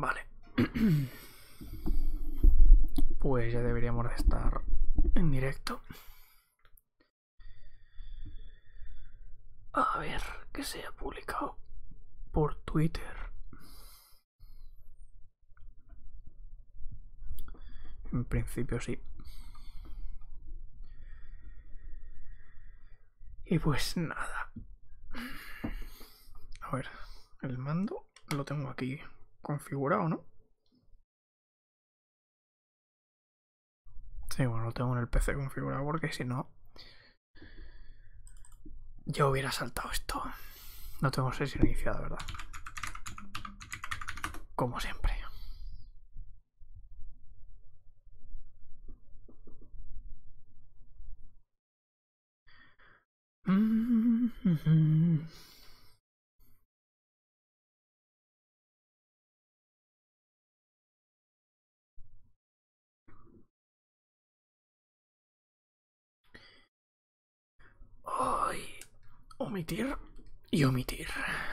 Vale. Pues ya deberíamos de estar en directo. A ver, que se ha publicado por Twitter. En principio sí. Y pues nada. A ver, el mando lo tengo aquí configurado, ¿no? Sí, bueno, lo tengo en el PC configurado porque si no ya hubiera saltado esto. No tengo sesión iniciada, ¿verdad? Como siempre. Ay, omitir y omitir.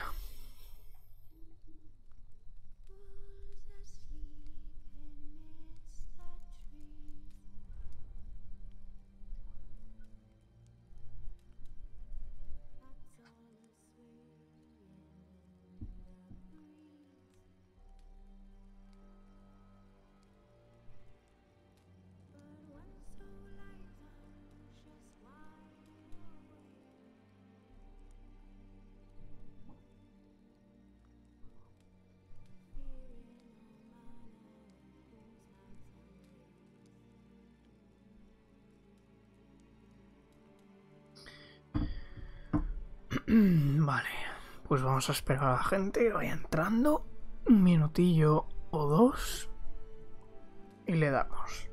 Vale, pues vamos a esperar a la gente que vaya entrando. Un minutillo o dos. Y le damos.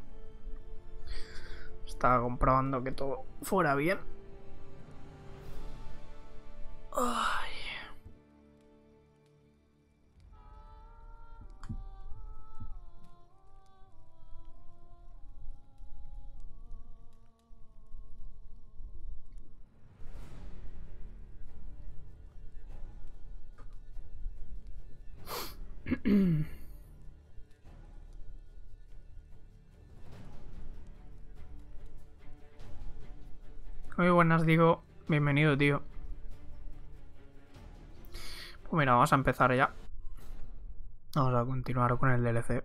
Estaba comprobando que todo fuera bien. Ay. Muy buenas, digo. Bienvenido, tío. Pues mira, vamos a empezar ya. Vamos a continuar con el DLC.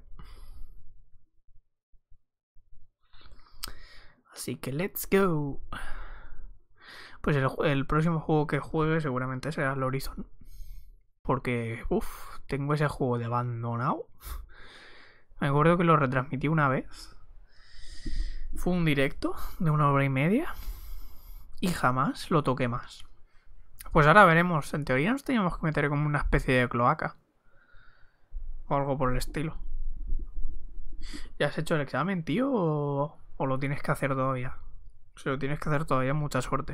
Así que let's go. Pues el próximo juego que juegue seguramente será el Horizon. Porque, tengo ese juego de abandonado. Me acuerdo que lo retransmití una vez. Fue un directo de 1 hora y media. Y jamás lo toqué más. Pues ahora veremos. En teoría nos teníamos que meter como una especie de cloaca. O algo por el estilo. ¿Ya has hecho el examen, tío? ¿O lo tienes que hacer todavía? Si lo tienes que hacer todavía, mucha suerte.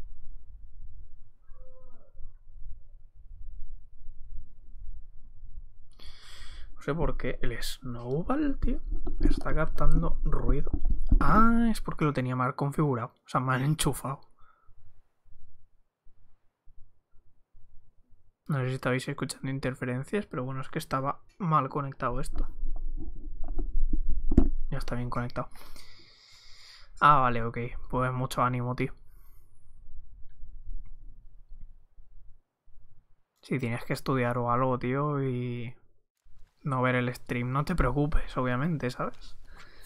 No sé por qué el Snowball, tío, me está captando ruido. Ah, es porque lo tenía mal configurado. O sea, mal enchufado. No sé si estabais escuchando interferencias, pero bueno, es que estaba mal conectado esto. Ya está bien conectado. Ah, vale, ok. Pues mucho ánimo, tío. Si tienes que estudiar o algo, tío, y no ver el stream, no te preocupes, obviamente, ¿sabes?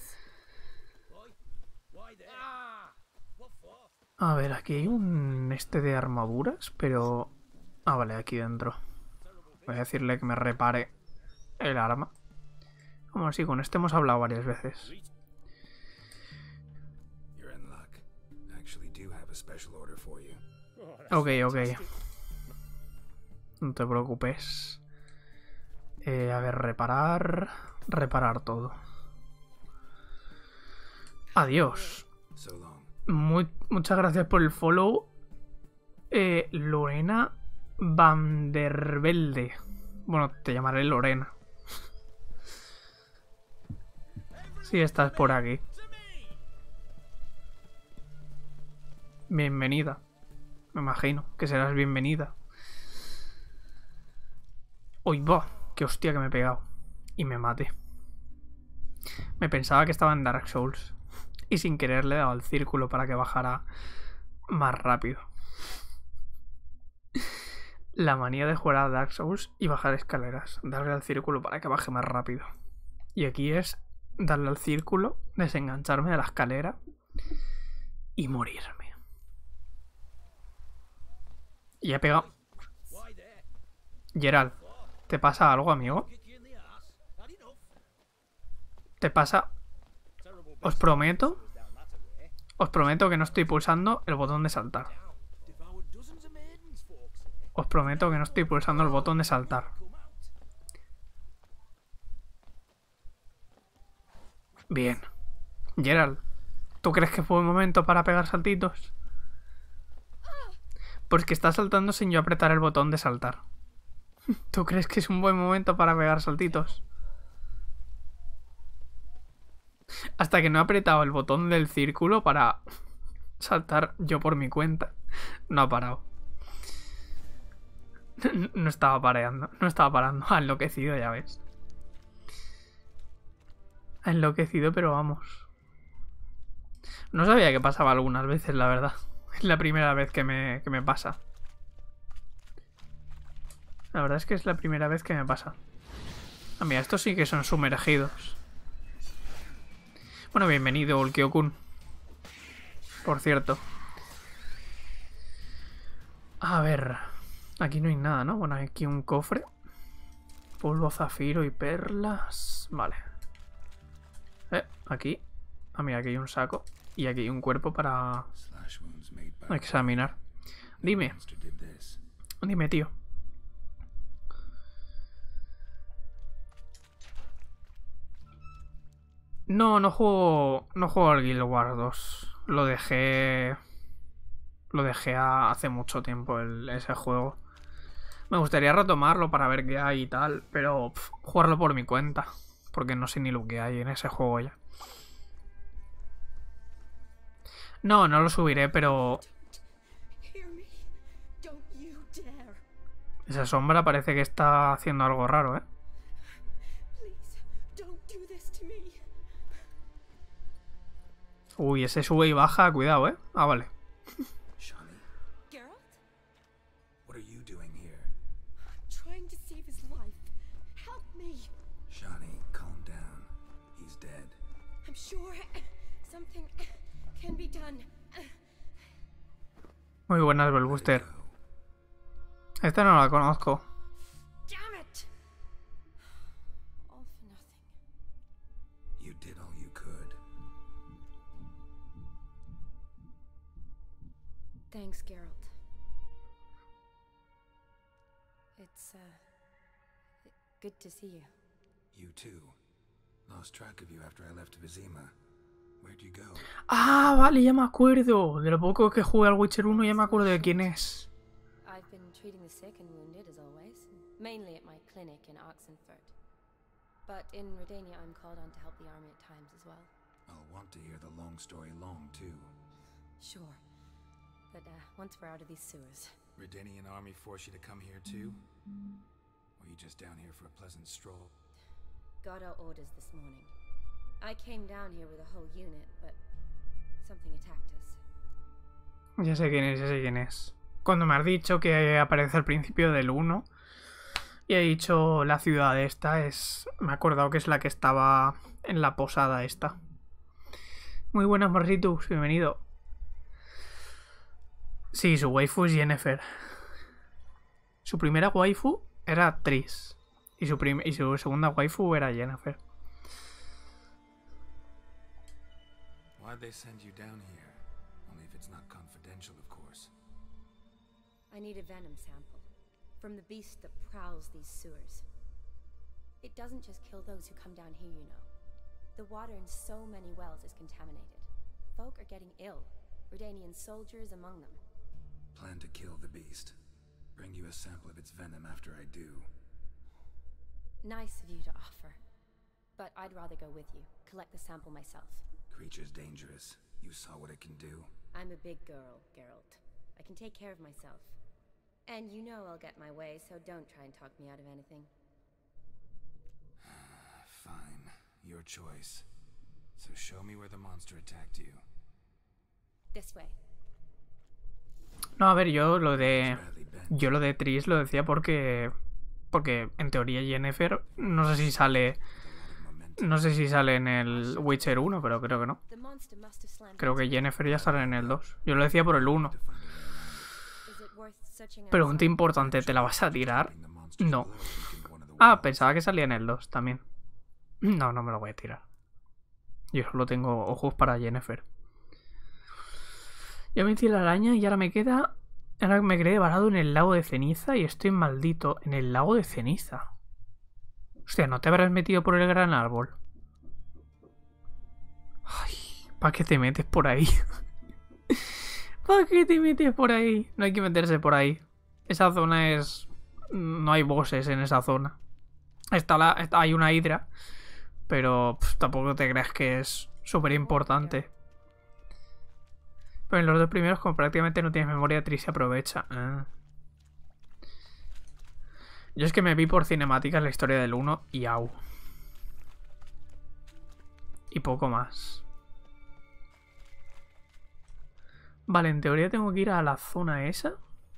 A ver, aquí hay un de armaduras, pero... Ah, vale, aquí dentro. Voy a decirle que me repare el arma. Como así, con este hemos hablado varias veces. Ok, ok. No te preocupes. A ver, reparar... Reparar todo. Adiós. Muchas gracias por el follow. Lorena Vandervelde. Bueno, te llamaré Lorena. Si estás por aquí. Bienvenida. Me imagino que serás bienvenida. Uy, va. Qué hostia que me he pegado. Y me maté. Me pensaba que estaba en Dark Souls. Y sin querer le he dado al círculo para que bajara más rápido. La manía de jugar a Dark Souls y bajar escaleras. Darle al círculo para que baje más rápido. Y aquí es darle al círculo, desengancharme de la escalera y morirme. Y he pegado. Gerald, ¿te pasa algo, amigo? ¿Te pasa? Os prometo que no estoy pulsando el botón de saltar. Os prometo que no estoy pulsando el botón de saltar. Bien. Gerald, ¿tú crees que fue un momento para pegar saltitos? Pues que está saltando sin yo apretar el botón de saltar. ¿Tú crees que es un buen momento para pegar saltitos? Hasta que no he apretado el botón del círculo para saltar yo por mi cuenta. No ha parado. No estaba pareando. No estaba parando. Ha enloquecido, ya ves. Ha enloquecido, pero vamos. No sabía que pasaba algunas veces, la verdad. Es la primera vez que me pasa. La verdad es que es la primera vez que me pasa. Ah, mira, estos sí que son sumergidos. Bueno, bienvenido, Ulkyo-kun. Por cierto. A ver. Aquí no hay nada, ¿no? Bueno, hay aquí un cofre. Polvo, zafiro y perlas. Vale. Aquí. Ah, mira, aquí hay un saco. Y aquí hay un cuerpo para examinar. Dime. Dime, tío. No juego al Guild Wars 2. Lo dejé hace mucho tiempo ese juego. Me gustaría retomarlo para ver qué hay y tal, pero jugarlo por mi cuenta, porque no sé ni lo que hay en ese juego ya. No lo subiré, pero esa sombra parece que está haciendo algo raro, ¿eh? Uy, ese sube y baja, cuidado, ¿eh? Ah, vale. Shani? Geralt? What are you doing here? Trying to save his life. Help me. Shani, calm down. He's dead. I'm sure something can be done. Muy buenas, Belbuster. Esta no la conozco. Damn it. All for nothing. You did all you could. Thanks, Geralt. It's good to see you. You too. Lost track of you after I left Vizima. Where'd you go? Ah, vale, ya me acuerdo. De lo poco que jugué al Witcher 1 ya me acuerdo de quién es. I've been treating the sick and wounded as always, mainly at my clinic in Oxenfurt. But in Redania I'm called on to help the army at times as well. I'll want to hear the long story long too. Sure. But once we're out of these sewers. Redanian army force you to come here too? Or you just down here for a pleasant stroll? Got our orders this morning. I came down here with a whole unit, but something attacked us. Ya sé quién es, ya sé quién es. Cuando me has dicho que aparece al principio del 1 y he dicho la ciudad esta, me he acordado que es la que estaba en la posada esta. Muy buenas, Marritus, bienvenido. Sí, su waifu es Yennefer. Su primera waifu era Triss. Y su segunda waifu era Yennefer. Why'd they send you down here? Only if it's not confidential, of course. I need a venom sample from the beast that prowls these sewers. It doesn't just kill those who come down here, you know. The water in so many wells is contaminated. Folk are getting ill. Redanian soldiers among them. Plan to kill the beast. Bring you a sample of its venom after I do. Nice of you to offer. But I'd rather go with you. Collect the sample myself. Creature's dangerous. You saw what it can do. I'm a big girl, Geralt. I can take care of myself. And you know I'll get my way, so don't try and talk me out of anything. Fine. Your choice. So show me where the monster attacked you. This way. No, a ver, yo lo de Triss lo decía porque en teoría Yennefer no sé si sale en el Witcher 1, pero creo que no. Creo que Yennefer ya sale en el 2. Yo lo decía por el 1. Pregunta importante, ¿te la vas a tirar? No. Ah, pensaba que salía en el 2 también. No, no me lo voy a tirar. Yo solo tengo ojos para Yennefer. Ya vencí la araña y ahora me quedé varado en el lago de ceniza y estoy maldito en el lago de ceniza. Hostia, ¿no te habrás metido por el gran árbol? Ay, ¿para qué te metes por ahí? ¿Para qué te metes por ahí? No hay que meterse por ahí. Esa zona es... No hay bosses en esa zona. Hay una hidra, pero tampoco te creas que es súper importante. Pero en los dos primeros, como prácticamente no tienes memoria, Triss se aprovecha. Yo es que me vi por cinemáticas la historia del 1 y au. Y poco más. Vale, en teoría tengo que ir a la zona esa.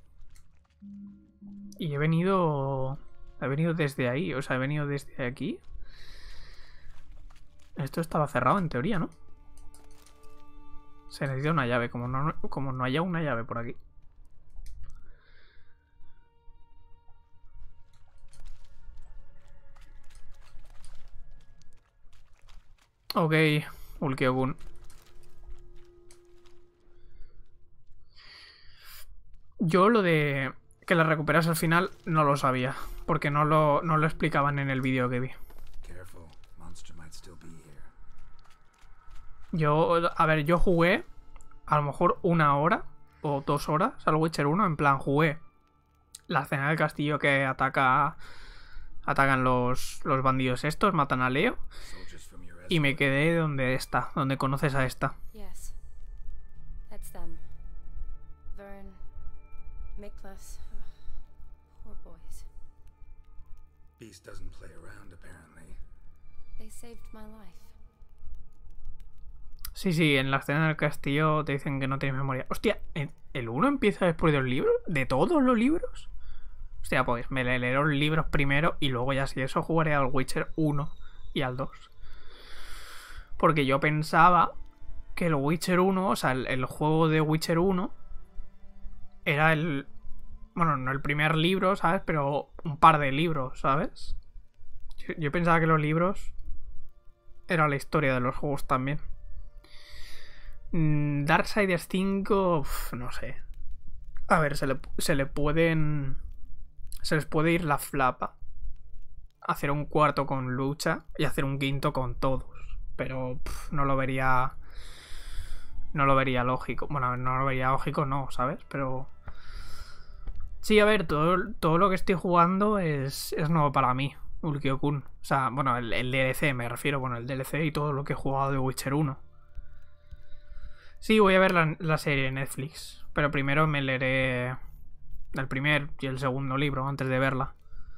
Y he venido desde ahí, o sea, he venido desde aquí. Esto estaba cerrado en teoría, ¿no? Se necesita una llave, como no haya una llave por aquí. Ok, Ulkio-kun. Yo lo de que la recuperas al final no lo sabía, porque no lo explicaban en el vídeo que vi. Yo jugué a lo mejor 1 hora o 2 horas al Witcher 1, en plan jugué la escena del castillo que atacan los bandidos estos, matan a Leo, y me quedé donde conoces a esta. Yes. That's them. Vern, Miklas. Poor boys. Beast doesn't play around, apparently. They saved my life. Sí, en la escena del castillo te dicen que no tienes memoria. Hostia, ¿el 1 empieza después de los libros? ¿De todos los libros? Hostia, pues me leeré los libros primero y luego ya si eso jugaré al Witcher 1 y al 2. Porque yo pensaba que el Witcher 1, o sea, el juego de Witcher 1 era el... Bueno, no el primer libro, ¿sabes? Pero un par de libros, ¿sabes? Yo pensaba que los libros era la historia de los juegos también. Darksiders 5, no sé. A ver, se les puede ir la flapa. Hacer un cuarto con lucha y hacer un quinto con todos. Pero no lo vería lógico. Bueno, no lo vería lógico, no, ¿sabes? Pero... Sí, a ver, todo lo que estoy jugando es nuevo para mí, Ulkio-kun. O sea, bueno, el DLC me refiero, bueno, el DLC y todo lo que he jugado de Witcher 1. Sí, voy a ver la serie de Netflix, pero primero me leeré el primer y el segundo libro antes de verla.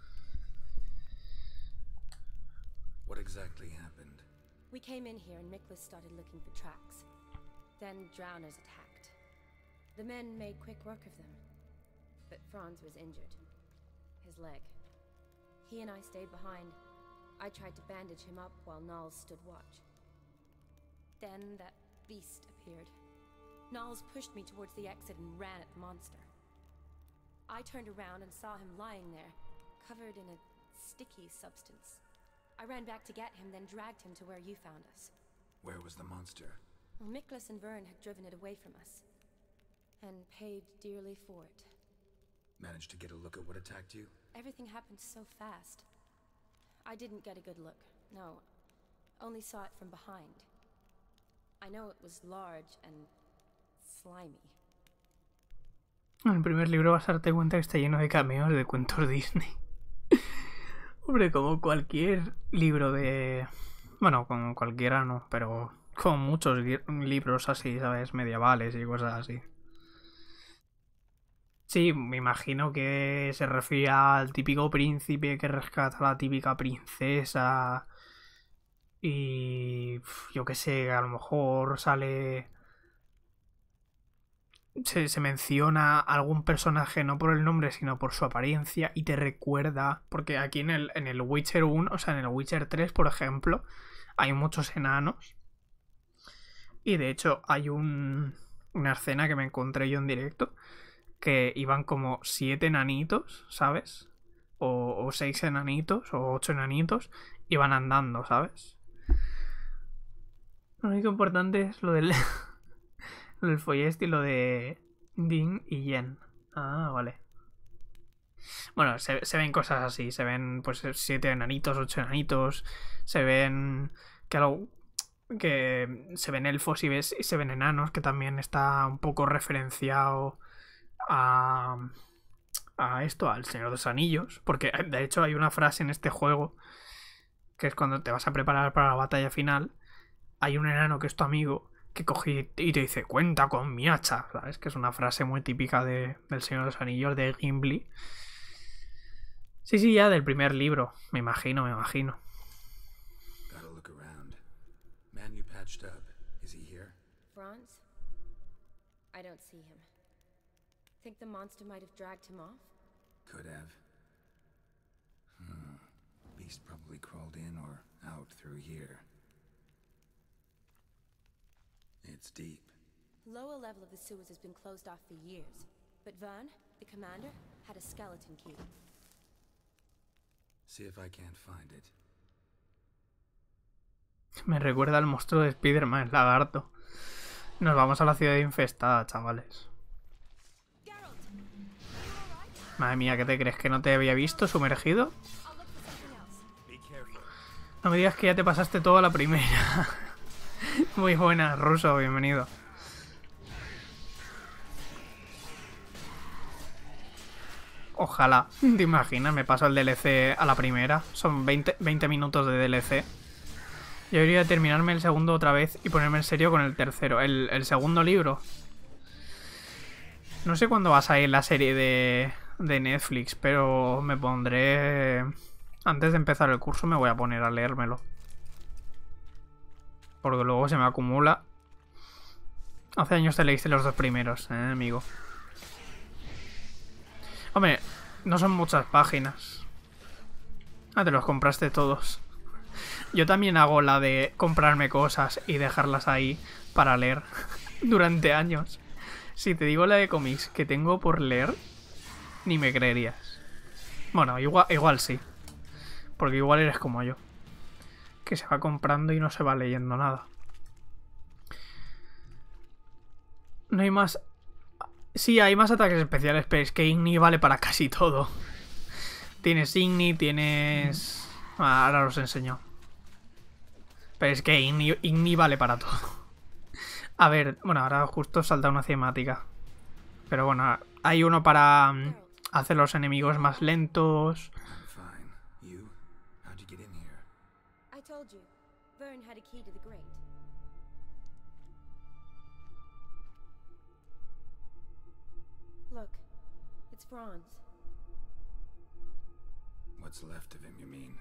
What exactly happened? We came in here and Miklas started looking for tracks. Then drowners attacked. The men made quick work of them. But Franz was injured. His leg. He and I stayed behind. I tried to bandage him up while Nals stood watch. Then that beast appeared. Nals pushed me towards the exit and ran at the monster. I turned around and saw him lying there, covered in a sticky substance. I ran back to get him, then dragged him to where you found us. Where was the monster? Well, Miklas and Vern had driven it away from us. And paid dearly for it. Managed to get a look at what attacked you? Everything happened so fast. I didn't get a good look, no. Only saw it from behind. I know it was large and slimy. En el primer libro vas a darte cuenta que está lleno de cameos de cuentos Disney. Hombre, como cualquier libro de... Bueno, como cualquiera no, pero como muchos libros así, ¿sabes? Medievales y cosas así. Sí, me imagino que se refiere al típico príncipe que rescata a la típica princesa Y yo qué sé, a lo mejor sale... Se menciona algún personaje no por el nombre, sino por su apariencia y te recuerda... Porque aquí en el Witcher 1, o sea, en el Witcher 3, por ejemplo, hay muchos enanos. Y de hecho hay una escena que me encontré yo en directo, que iban como 7 enanitos, ¿sabes? O 6 enanitos, o 8 enanitos, iban andando, ¿sabes? Lo único importante es lo del... lo del folleste y lo de Din y Yen. Ah, vale. Bueno, se ven cosas así. Se ven pues 7 enanitos, 8 enanitos. Se ven... que se ven elfos y se ven enanos, que también está un poco referenciado a esto, al Señor de los Anillos, porque de hecho hay una frase en este juego que es cuando te vas a preparar para la batalla final, hay un enano que es tu amigo que coge y te dice, cuenta con mi hacha, ¿sabes? Que es una frase muy típica del Señor de los Anillos, de Gimli. Sí, ya del primer libro, me imagino. Gotta look around. Man you patched up, is he here? Franz? I don't see him. Think the monster might have dragged him off? Could have. Beast probably crawled in or out through here. It's deep. Lower level of the sewers has been closed off for years, but Vern, the commander, had a skeleton key. See if I can't find it. Me recuerda al monstruo de Spider-Man, el lagarto. Nos vamos a la ciudad infestada, chavales. Madre mía, ¿qué te crees? ¿Que no te había visto sumergido? No me digas que ya te pasaste toda la primera. Muy buena, Ruso, bienvenido. Ojalá, te imaginas, me paso el DLC a la primera. Son 20 minutos de DLC. Yo debería terminarme el segundo otra vez y ponerme en serio con el tercero. El segundo libro. No sé cuándo va a salir la serie de Netflix, pero me pondré... Antes de empezar el curso me voy a poner a leérmelo. Porque luego se me acumula. Hace años te leíste los 2 primeros, amigo. Hombre, no son muchas páginas. Ah, te los compraste todos. Yo también hago la de comprarme cosas y dejarlas ahí para leer durante años. Si te digo la de cómics que tengo por leer, ni me creerías. Bueno, igual sí. Porque igual eres como yo, que se va comprando y no se va leyendo nada. No hay más... Sí, hay más ataques especiales, pero es que Igni vale para casi todo. Tienes Igni, tienes... ahora os enseño. Pero es que Igni vale para todo. A ver, bueno, ahora justo salta una cinemática. Pero bueno, hay uno para hacer los enemigos más lentos. Told you, Vern had a key to the grate. Look, it's Franz. What's left of him, you mean?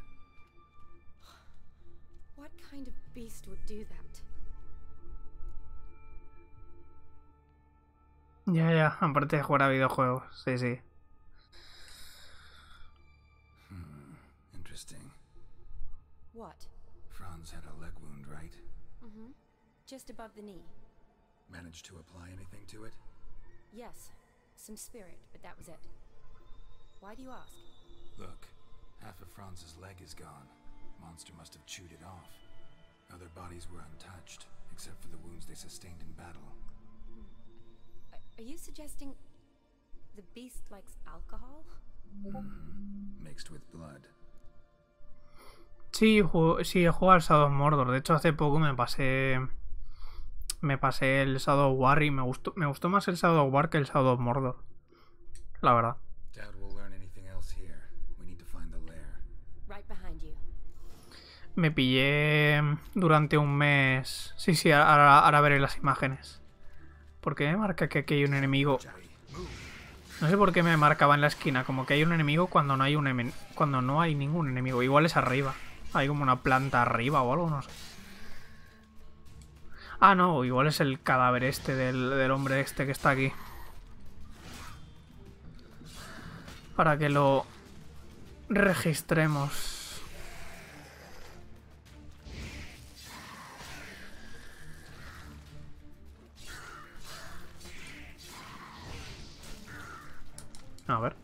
What kind of beast would do that? Ya, aparte de jugar a videojuegos, sí. Interesting. What? Franz had a leg wound, right? Mm-hmm. Just above the knee. Managed to apply anything to it? Yes. Some spirit, but that was it. Why do you ask? Look, half of Franz's leg is gone. Monster must have chewed it off. Other bodies were untouched, except for the wounds they sustained in battle. Are you suggesting the beast likes alcohol? Mixed with blood. Sí, he jugado al Shadow of Mordor. De hecho, hace poco me pasé el Shadow of War y me gustó más el Shadow of War que el Shadow of Mordor. La verdad. Me pillé durante un mes... Sí, ahora veré las imágenes. ¿Por qué me marca que aquí hay un enemigo? No sé por qué me marcaba en la esquina como que hay un enemigo cuando no hay ningún enemigo. Igual es arriba. Hay como una planta arriba o algo, no sé. Ah, no, igual es el cadáver este del hombre este que está aquí. Para que lo registremos. A ver.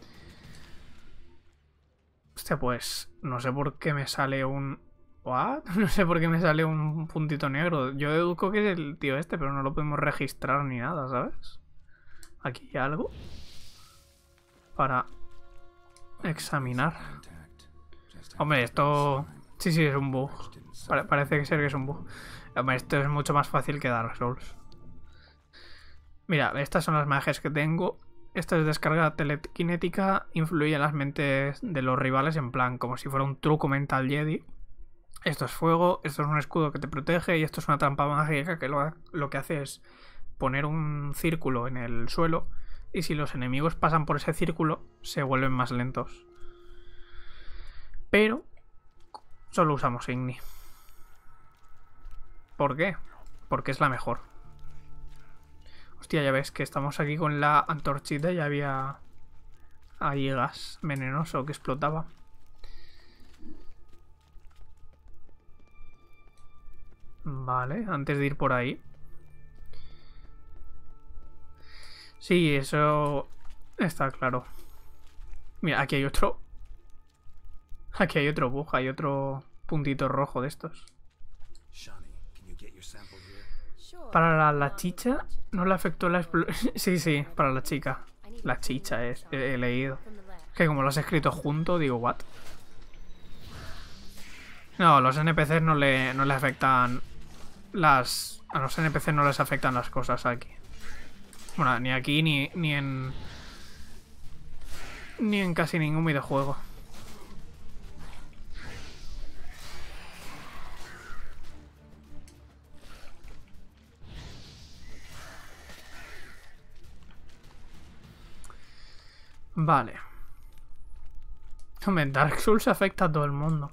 Hostia, pues no sé por qué me sale un... ¿What? No sé por qué me sale un puntito negro. Yo deduzco que es el tío este, pero no lo podemos registrar ni nada, ¿sabes? Aquí hay algo para examinar. Hombre, esto... Sí, es un bug. Parece ser que es un bug. Hombre, esto es mucho más fácil que Dark Souls. Mira, estas son las magias que tengo. Esto es descarga telequinética. Influye en las mentes de los rivales en plan, como si fuera un truco mental Jedi. Esto es fuego, esto es un escudo que te protege y esto es una trampa mágica que lo que hace es poner un círculo en el suelo y si los enemigos pasan por ese círculo se vuelven más lentos. Pero solo usamos Igni. ¿Por qué? Porque es la mejor. Hostia, ya ves que estamos aquí con la antorchita y había ahí gas venenoso que explotaba. Vale, antes de ir por ahí. Sí, eso está claro. Mira, aquí hay otro. Aquí hay otro bug, hay otro puntito rojo de estos. Para la chicha no le afectó la explosión. Sí, para la chica. La chicha es, he leído. Que como lo has escrito junto, digo, what? No, los NPCs no le afectan las... A los NPCs no les afectan las cosas aquí. Bueno, ni aquí ni en casi ningún videojuego. Vale. Hombre, Dark Souls afecta a todo el mundo.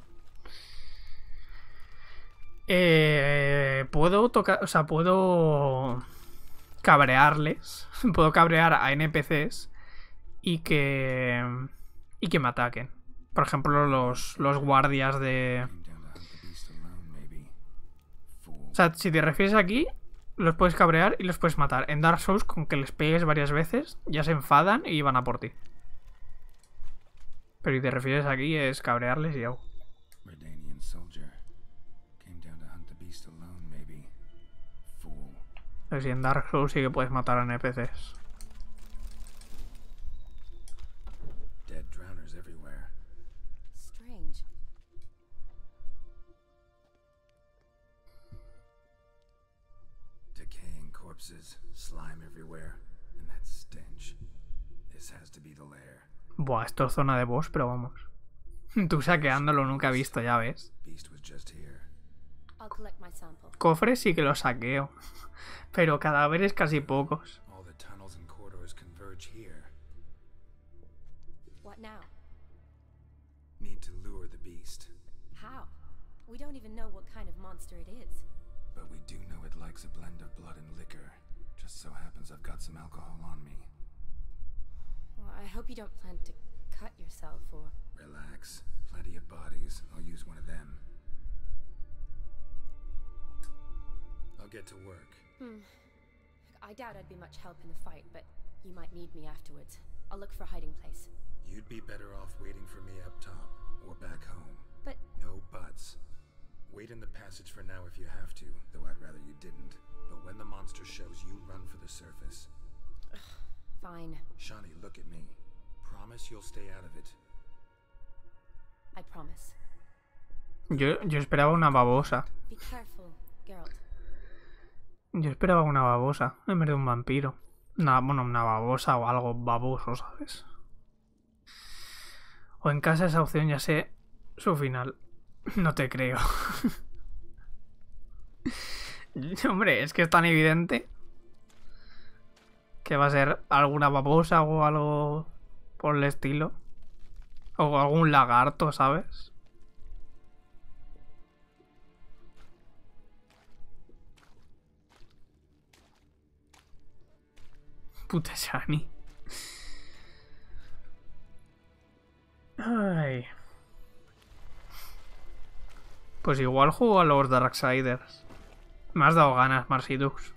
Puedo tocar... O sea, puedo cabrearles. Puedo cabrear a NPCs y que me ataquen. Por ejemplo, los guardias de... O sea, si te refieres aquí, los puedes cabrear y los puedes matar. En Dark Souls, con que les pegues varias veces, ya se enfadan y van a por ti. Pero si te refieres aquí, es cabrearles y hago. Pero si en Dark Souls sí que puedes matar a NPCs. Buah, esto es zona de boss, pero vamos. Tú saqueándolo nunca he visto, ya ves. Cofres sí que los saqueo. Pero cadáveres casi pocos. I hope you don't plan to cut yourself or... Relax. Plenty of bodies. I'll use one of them. I'll get to work. I doubt I'd be much help in the fight, but you might need me afterwards. I'll look for a hiding place. You'd be better off waiting for me up top or back home. But... No buts. Wait in the passage for now if you have to, though I'd rather you didn't. But when the monster shows, you run for the surface. Fine. Shani, look at me. Promise you'll stay out of it. I promise. Yo esperaba una babosa. Be careful, Geralt. Yo esperaba una babosa en vez de un vampiro. Bueno, una babosa o algo baboso, ¿sabes? O en casa esa opción ya sé su final. No te creo. Hombre, es que es tan evidente que va a ser alguna babosa o algo por el estilo. O algún lagarto, ¿sabes? Puta Shani. Ay. Pues igual juego a los Darksiders. Me has dado ganas, Marsidux.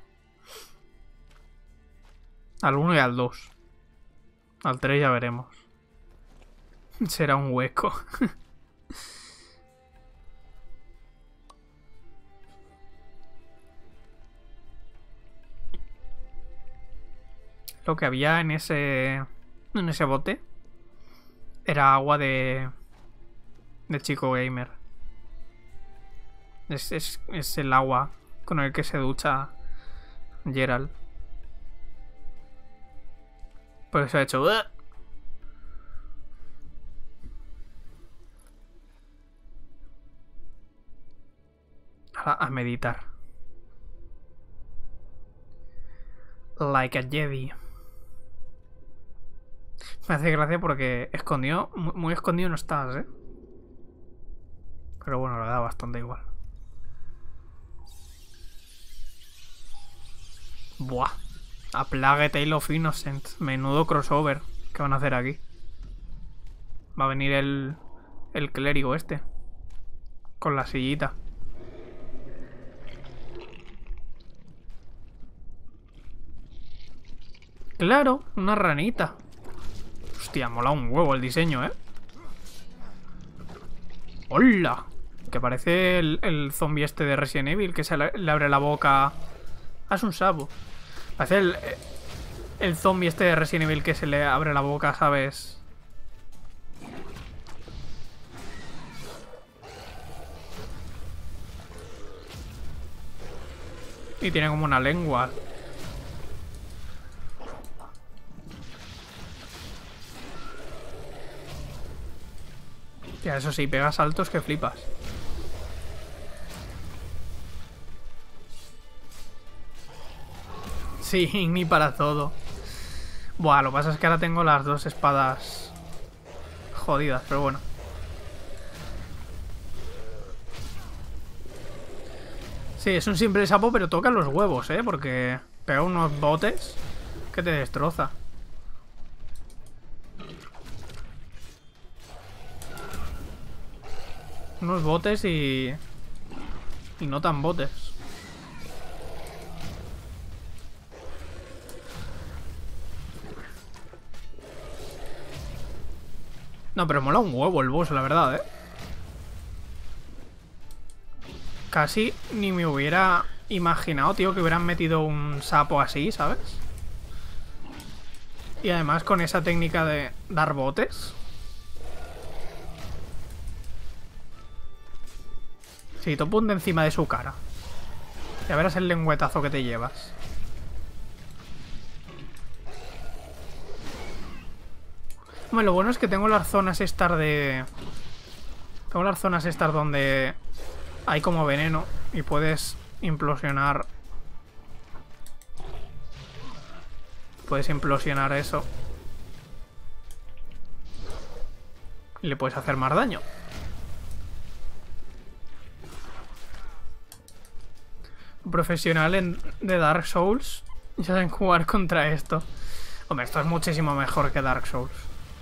Al 1 y al 2. Al 3 ya veremos. Será un hueco. Lo que había en ese bote era agua de chico gamer. Es el agua con el que se ducha Geralt. Por eso ha hecho... A meditar. Like a Jedi. Me hace gracia porque escondido, muy escondido no estás, ¿eh? Pero bueno, le da bastante igual. Buah. A Plague Tale of Innocent. Menudo crossover que van a hacer aquí. Va a venir el clérigo este. Con la sillita. Claro, una ranita. Hostia, mola un huevo el diseño, ¿eh? ¡Hola! Que parece el zombie este de Resident Evil, que le abre la boca. Ah, es un sapo. Parece el zombie este de Resident Evil que se le abre la boca, ¿sabes? Y tiene como una lengua. Ya, eso sí, pega saltos que flipas. Sí, ni para todo. Buah, lo que pasa es que ahora tengo las dos espadas jodidas, pero bueno. Sí, es un simple sapo, pero toca los huevos, ¿eh? Porque pega unos botes que te destroza. Unos botes y no tan botes. No, pero mola un huevo el boss, la verdad, ¿eh? Casi ni me hubiera imaginado, tío, que hubieran metido un sapo así, ¿sabes? Y además con esa técnica de dar botes. Sí, tú ponte encima de su cara. Ya verás el lengüetazo que te llevas. Hombre, lo bueno es que tengo las zonas estas de... Tengo las zonas estas donde hay como veneno y puedes implosionar. Puedes implosionar eso. Y le puedes hacer más daño. Profesional de Dark Souls ya saben jugar contra esto. Hombre, esto es muchísimo mejor que Dark Souls.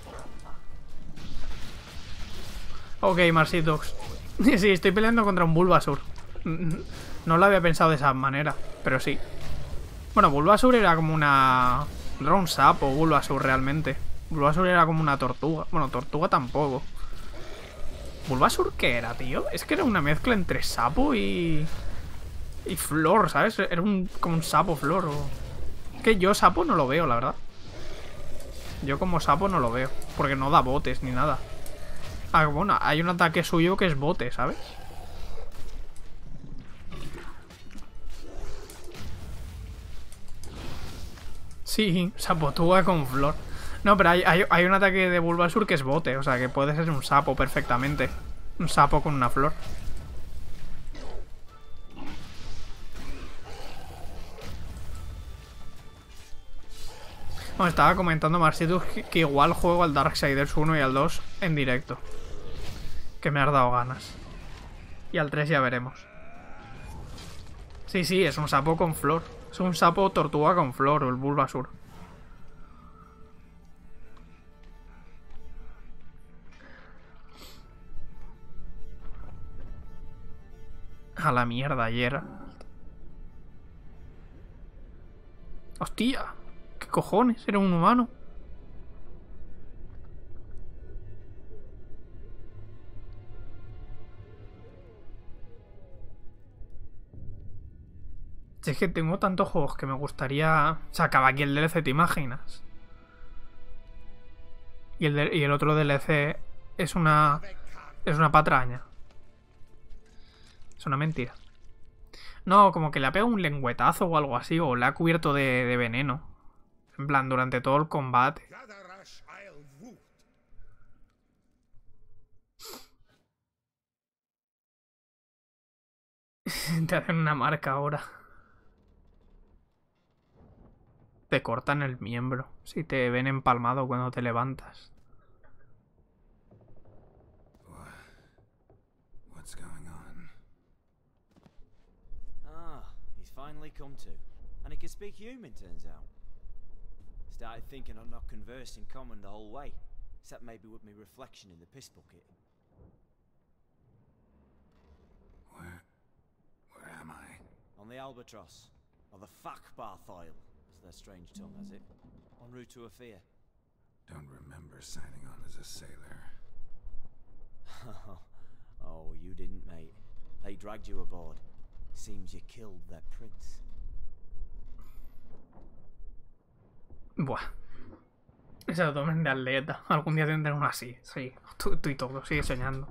Ok, Marsidux. Sí, estoy peleando contra un Bulbasur. No lo había pensado de esa manera, pero sí. Bueno, Bulbasur era como una... No era un sapo, Bulbasur realmente. Bulbasur era como una tortuga. Bueno, tortuga tampoco. ¿Bulbasur qué era, tío? Es que era una mezcla entre sapo y flor, ¿sabes? Era como un sapo flor. Es que yo sapo no lo veo, la verdad. Yo como sapo no lo veo. Porque no da botes ni nada. Ah, bueno, hay un ataque suyo que es bote, ¿sabes? Sí, sapotúa con flor. No, pero hay un ataque de Bulbasur que es bote. O sea, que puede ser un sapo perfectamente. Un sapo con una flor. Bueno, estaba comentando Marsidux que igual juego al Darksiders 1 y al 2 en directo. Que me has dado ganas. Y al 3 ya veremos. Sí, sí, es un sapo con flor. Es un sapo tortuga con flor, o el Bulbasur. A la mierda, Geralt. ¡Hostia! ¿Qué cojones? Era un humano. Si es que tengo tantos juegos que me gustaría... Se acaba aquí el DLC, ¿te imaginas? Y el otro DLC es una... Es una patraña. Es una mentira. No, como que le ha pegado un lengüetazo o algo así. O le ha cubierto de veneno. En plan, durante todo el combate. Te hacen una marca ahora. Te cortan el miembro si te ven empalmado cuando te levantas. What's going on? Ah, he's finally come to. And he can speak human, turns out. Started thinking I'd not conversed in common the whole way. Except maybe with me reflection in the piss bucket. Where am I? On the Albatross. Or the Fakbarthoil, as their strange tongue has it. En route to Ophir. Don't remember signing on as a sailor. Oh, you didn't, mate. They dragged you aboard. Seems you killed their prince. Buah. Ese abdomen de atleta. Algún día tendré uno así. Sí. Tú y todo. Sigue soñando.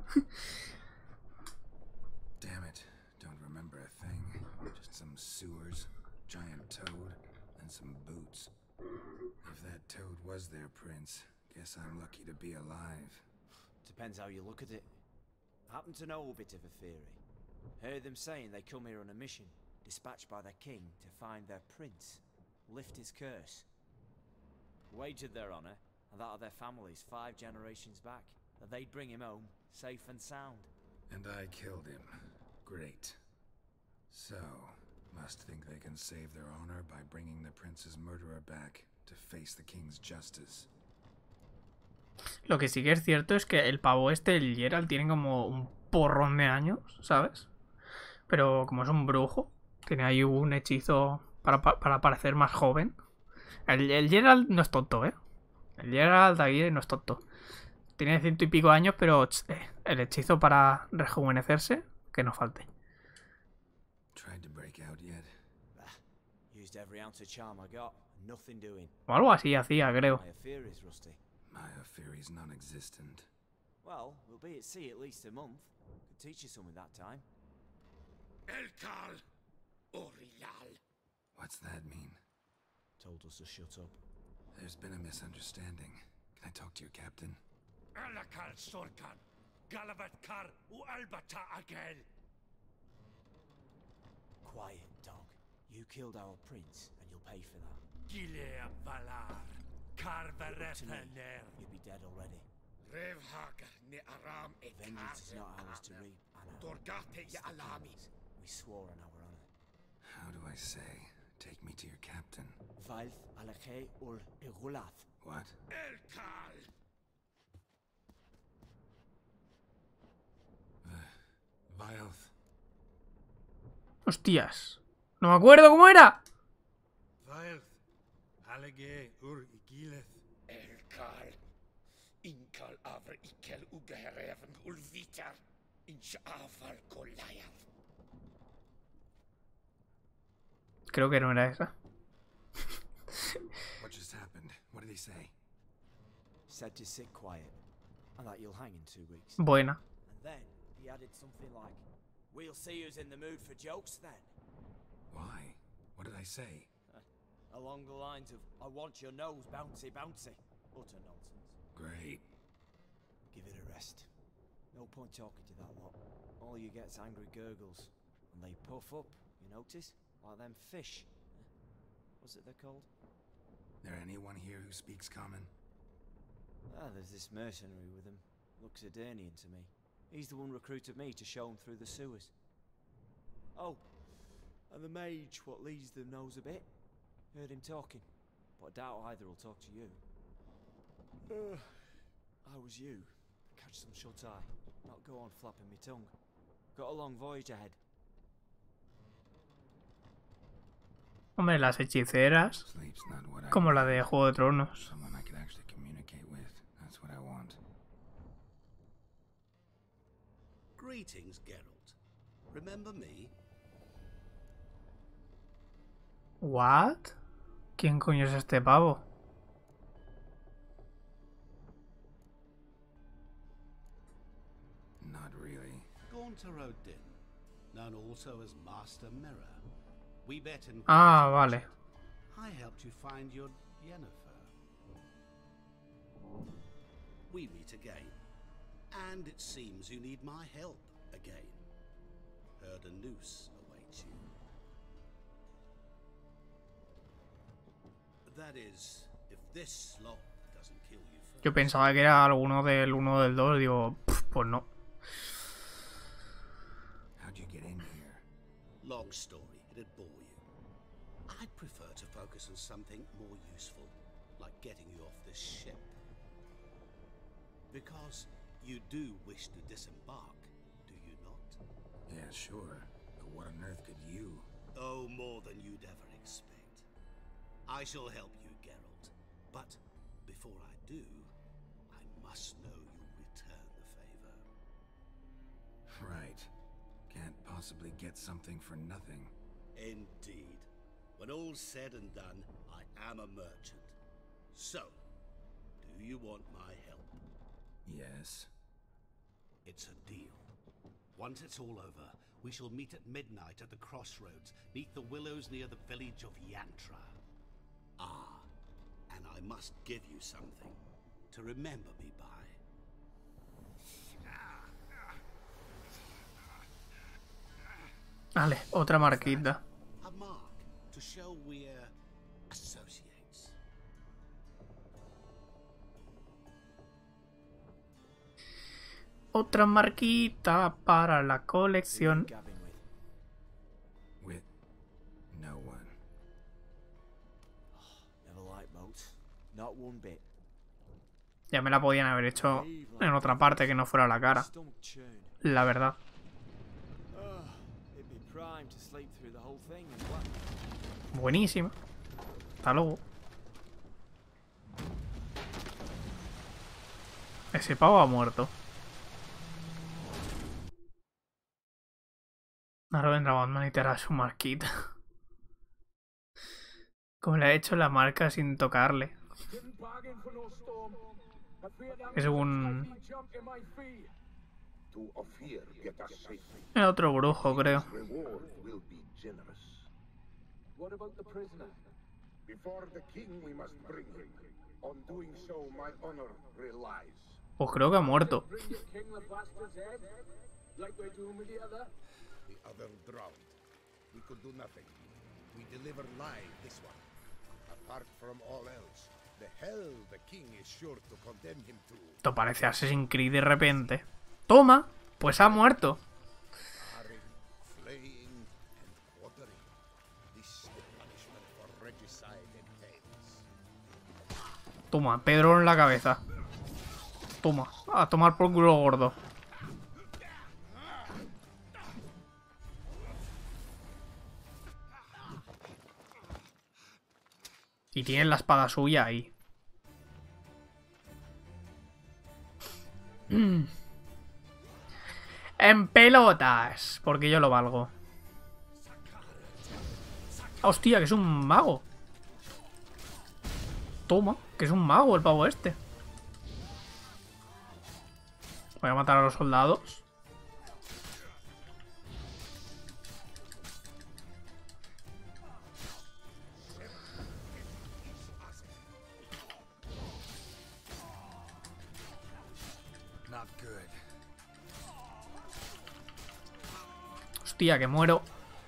Damn it. Don't remember a thing. Just some sewers, giant toad, and some boots. If that toad was their prince, guess I'm lucky to be alive. Depends how you look at it. I happen to know a bit of a theory. Heard them saying they come here on a mission, dispatched by their king to find their prince, lift his curse. Wagered their honor, and that of their families 5 generations back, that they'd bring him home, safe and sound. And I killed him. Great. So, must think they can save their honor by bringing the prince's murderer back to face the king's justice. Lo que sí que es cierto es que el pavo este, el Geralt, tiene como un porrón de años, ¿sabes? Pero como es un brujo, tiene ahí un hechizo para parecer más joven. El Geralt no es tonto, ¿eh? El Geralt aquí no es tonto. Tiene 100 y pico años, pero el hechizo para rejuvenecerse, que no falte. Tried to break out yet? Used every ounce of charm I got, nothing doing. O algo así hacía, creo. My fear is rusty. My Fury's non-existent. Well, we'll be at sea at least a month. Could teach you something that time. Elkal Orial. What's that mean? Told us to shut up. There's been a misunderstanding. Can I talk to your captain? Alakal Sorkan, Galavat Kar u Albata Agel. Quiet, dog. You killed our prince, and you'll pay for that. Gile Valar, Kar To me, Varefaner. you'd be dead already. Revhag ne Aram e Vengeance is not ours to reap, Anna. Dorgate It's ya the Alami. king's. We swore on our honor. How do I say? Take me to your captain. Valth Alakhe ul Igulath. What? Elkal. Vilth. Hostias. No me acuerdo cómo era. Vilth. Alege ur Igileth. Elkal. Inkal Avr Ikel Ugehereven Ulvitar. Insha'afal Goliath. Creo que no era esa. What just happened? What did he say? Said to sit quiet, and that you'll hang in 2 weeks. Buena. And then he added something like, "We'll see who's in the mood for jokes then." Why? What did I say? Along the lines of, "I want your nose bouncy bouncy." Utter nonsense. Great. Give it a rest. No point talking to that lot. All you get's angry gurgles. And they puff up, you notice? Like them fish. What's it they're called? There anyone here who speaks common? Ah, there's this mercenary with him. Looks Edirnian to me. He's the one recruited me to show him through the sewers. Oh, and the mage what leads them knows a bit. Heard him talking, but I doubt either will talk to you. I was you. Catch some shut eye. Not go on flapping me tongue. Got a long voyage ahead. Hombre, las hechiceras, Sleep's not what I como la de Juego de Tronos. someone I can actually communicate with. That's what I want. Greetings, Geralt. Remember me? ¿What? ¿Quién coño es este pavo? Not really. Gaunter Odin, known also as Master Mirror. We met in Ah, vale. I helped you find your Yennefer. We meet again. And it seems you need my help again. Heard a noose awaits you. That is, if this slot doesn't kill you first. Yo pensaba que era alguno del 1 o del 2, digo, pues no. How'd you get in here? Long story, it'd bore you. I'd prefer to focus on something more useful, like getting you off this ship. Because you do wish to disembark, do you not? Yeah, sure. But what on earth could you? Oh, more than you'd ever expect. I shall help you, Geralt. But before I do, I must know you'll return the favor. Right. Can't possibly get something for nothing. Indeed. When all's said and done, I am a merchant. So, do you want my help? Yes. It's a deal. Once it's all over, we shall meet at midnight at the crossroads, neath the willows near the village of Yantra. Ah, and I must give you something to remember me by. Vale, otra marquita. A mark to show we're associates. Otra marquita para la Who you colección. gabbing with? With no one. Never liked boats. Not one bit. Ya me la podían haber hecho en otra parte que no fuera la cara. Stomach churn. La verdad. It'd be prime to sleep through the whole thing and what? Buenísima. Hasta luego. Ese pavo ha muerto. Ahora vendrá Batman y te hará su marquita. Como le ha hecho la marca sin tocarle. Es un... El otro brujo, creo. What about the prisoner? Before the king we must bring him. On doing so, my honor relies. Pues creo que ha muerto. Bring the king the bastard's head, like we're doing with the other. The other drowned. We could do nothing. We deliver live this one. Apart from all else, the hell the king is sure to condemn him to. Esto parece Assassin's Creed de repente. ¡Toma! Pues ha muerto. Scarring, flaying, and quartering. This is the punishment for regicide and pains. Toma, Pedro en la cabeza. Toma, a tomar por culo gordo. Y tienen la espada suya ahí. En pelotas. Porque yo lo valgo. Hostia, que es un mago. Toma, que es un mago el pavo este. Voy a matar a los soldados. Not good. Hostia, que muero.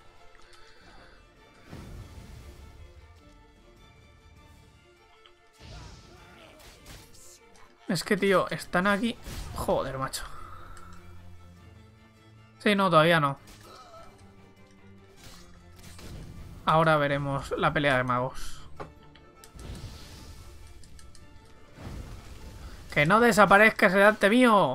Es que, tío, están aquí. Joder, macho. Sí, no, todavía no. Ahora veremos la pelea de magos. ¡Que no desaparezca ese arte mío!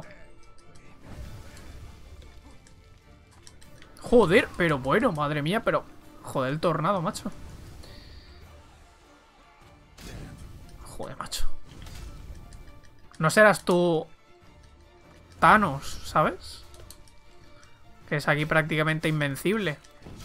Joder, pero bueno, madre mía, pero... Joder, el tornado, macho. Joder, macho. No serás tú Thanos, ¿sabes? Que es aquí prácticamente invencible.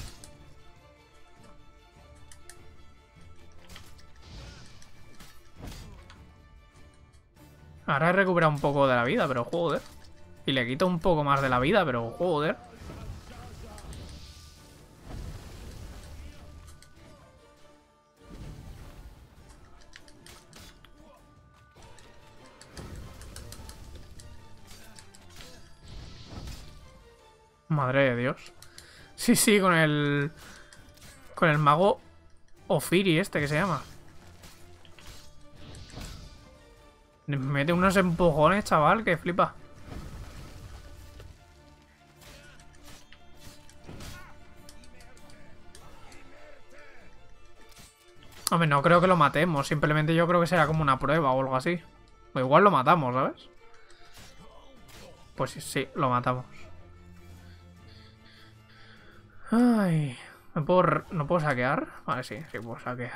Ahora he recuperado un poco de la vida, pero joder. Y le quito un poco más de la vida, pero joder. Madre de Dios. Sí, sí, con el... Con el mago Ofiri este que se llama. Me mete unos empujones, chaval, que flipa. Hombre, no creo que lo matemos. Simplemente yo creo que será como una prueba o algo así. O igual lo matamos, ¿sabes? Pues sí, sí, lo matamos. Ay... ¿No puedo saquear? Vale, sí, sí puedo saquear.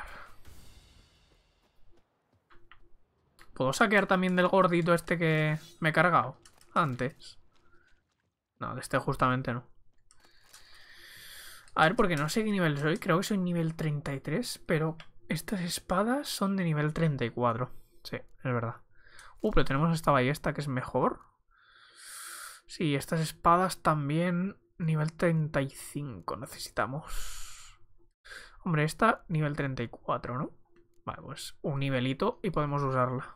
¿Puedo saquear también del gordito este que me he cargado antes? No, de este justamente no. A ver, porque no sé qué nivel soy. Creo que soy nivel 33, pero estas espadas son de nivel 34. Sí, es verdad. Pero tenemos esta ballesta que es mejor. Sí, estas espadas también nivel 35 necesitamos. Hombre, esta nivel 34, ¿no? Vale, pues un nivelito y podemos usarla.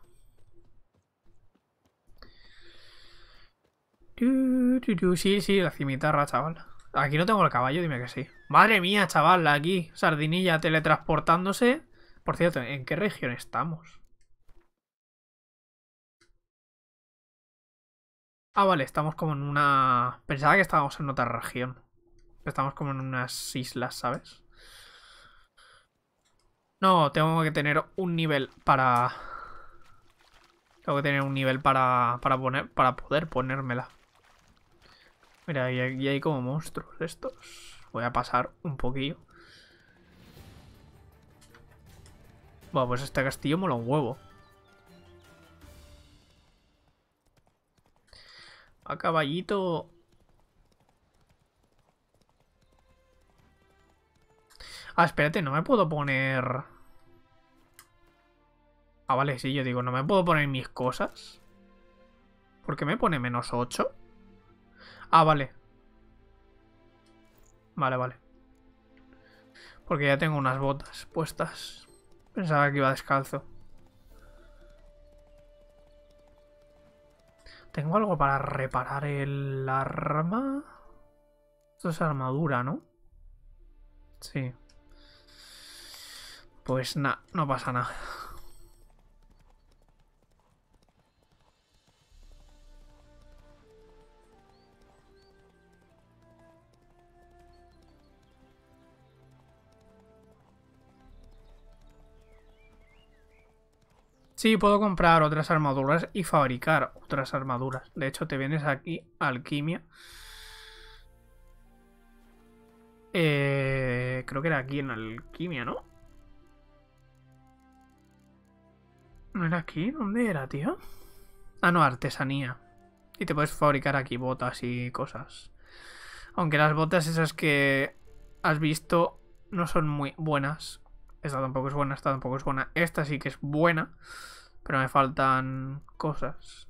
Sí, sí, la cimitarra, chaval. Aquí no tengo el caballo, dime que sí. Madre mía, chaval, aquí. Sardinilla teletransportándose. Por cierto, ¿en qué región estamos? Ah, vale, estamos como en una... Pensaba que estábamos en otra región. Estamos como en unas islas, ¿sabes? No, tengo que tener un nivel para... Tengo que tener un nivel para poder ponérmela. Mira, y aquí hay como monstruos estos. Voy a pasar un poquillo. Bueno, pues este castillo mola un huevo. A caballito. Ah, espérate, no me puedo poner... Ah, vale, sí, yo digo, no me puedo poner mis cosas. ¿Por qué me pone -8? Ah, vale. Vale, vale. Porque ya tengo unas botas puestas. Pensaba que iba descalzo. ¿Tengo algo para reparar el arma? Esto es armadura, ¿no? Sí. Pues nada, no pasa nada. Sí, puedo comprar otras armaduras y fabricar otras armaduras. De hecho, te vienes aquí a alquimia. Creo que era aquí en alquimia, ¿no? ¿No era aquí? ¿Dónde era, tío? Ah, no, artesanía. Y te puedes fabricar aquí botas y cosas. Aunque las botas esas que has visto no son muy buenas. Esta tampoco es buena, esta tampoco es buena. Esta sí que es buena. Pero me faltan cosas.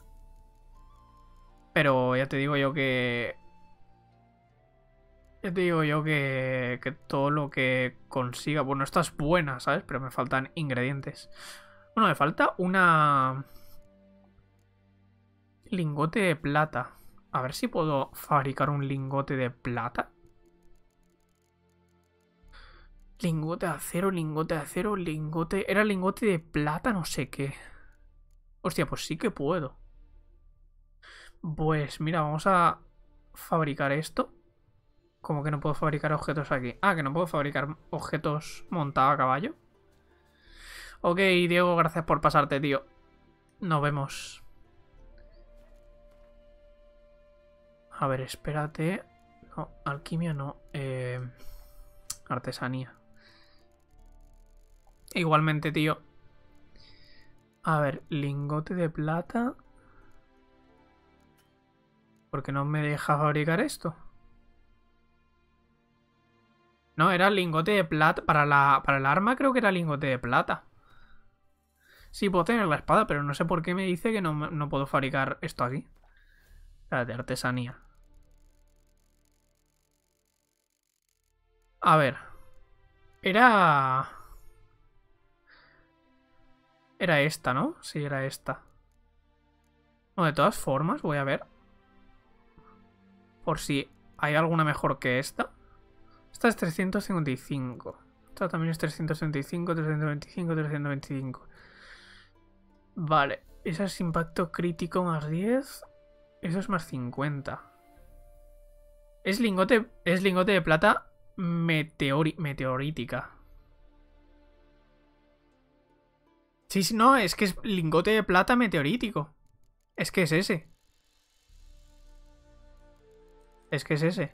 Pero ya te digo yo que... Ya te digo yo que todo lo que consiga... Bueno, esta es buena, ¿sabes? Pero me faltan ingredientes. Bueno, me falta una... Lingote de plata. A ver si puedo fabricar un lingote de plata. Lingote de acero, lingote de acero, lingote... Era lingote de plata, no sé qué. Hostia, pues sí que puedo. Pues mira, vamos a fabricar esto. ¿Cómo que no puedo fabricar objetos aquí? Ah, que no puedo fabricar objetos montados a caballo. Ok, Diego, gracias por pasarte, tío. Nos vemos. A ver, espérate. No, alquimia no. Artesanía. Igualmente, tío. A ver, lingote de plata. ¿Por qué no me deja fabricar esto? No, era lingote de plata. Para el arma creo que era lingote de plata. Sí, puedo tener la espada, pero no sé por qué me dice que no puedo fabricar esto aquí. Espérate, artesanía. A ver. Era esta, ¿no? Sí, era esta. No, de todas formas, voy a ver. Por si hay alguna mejor que esta. Esta es 355. Esta también es 335, 325, 325. Vale. Esa es impacto crítico más 10. Eso es más 50. Es lingote de plata meteorítica. Sí, no, es que es lingote de plata meteorítico. Es que es ese. Es que es ese.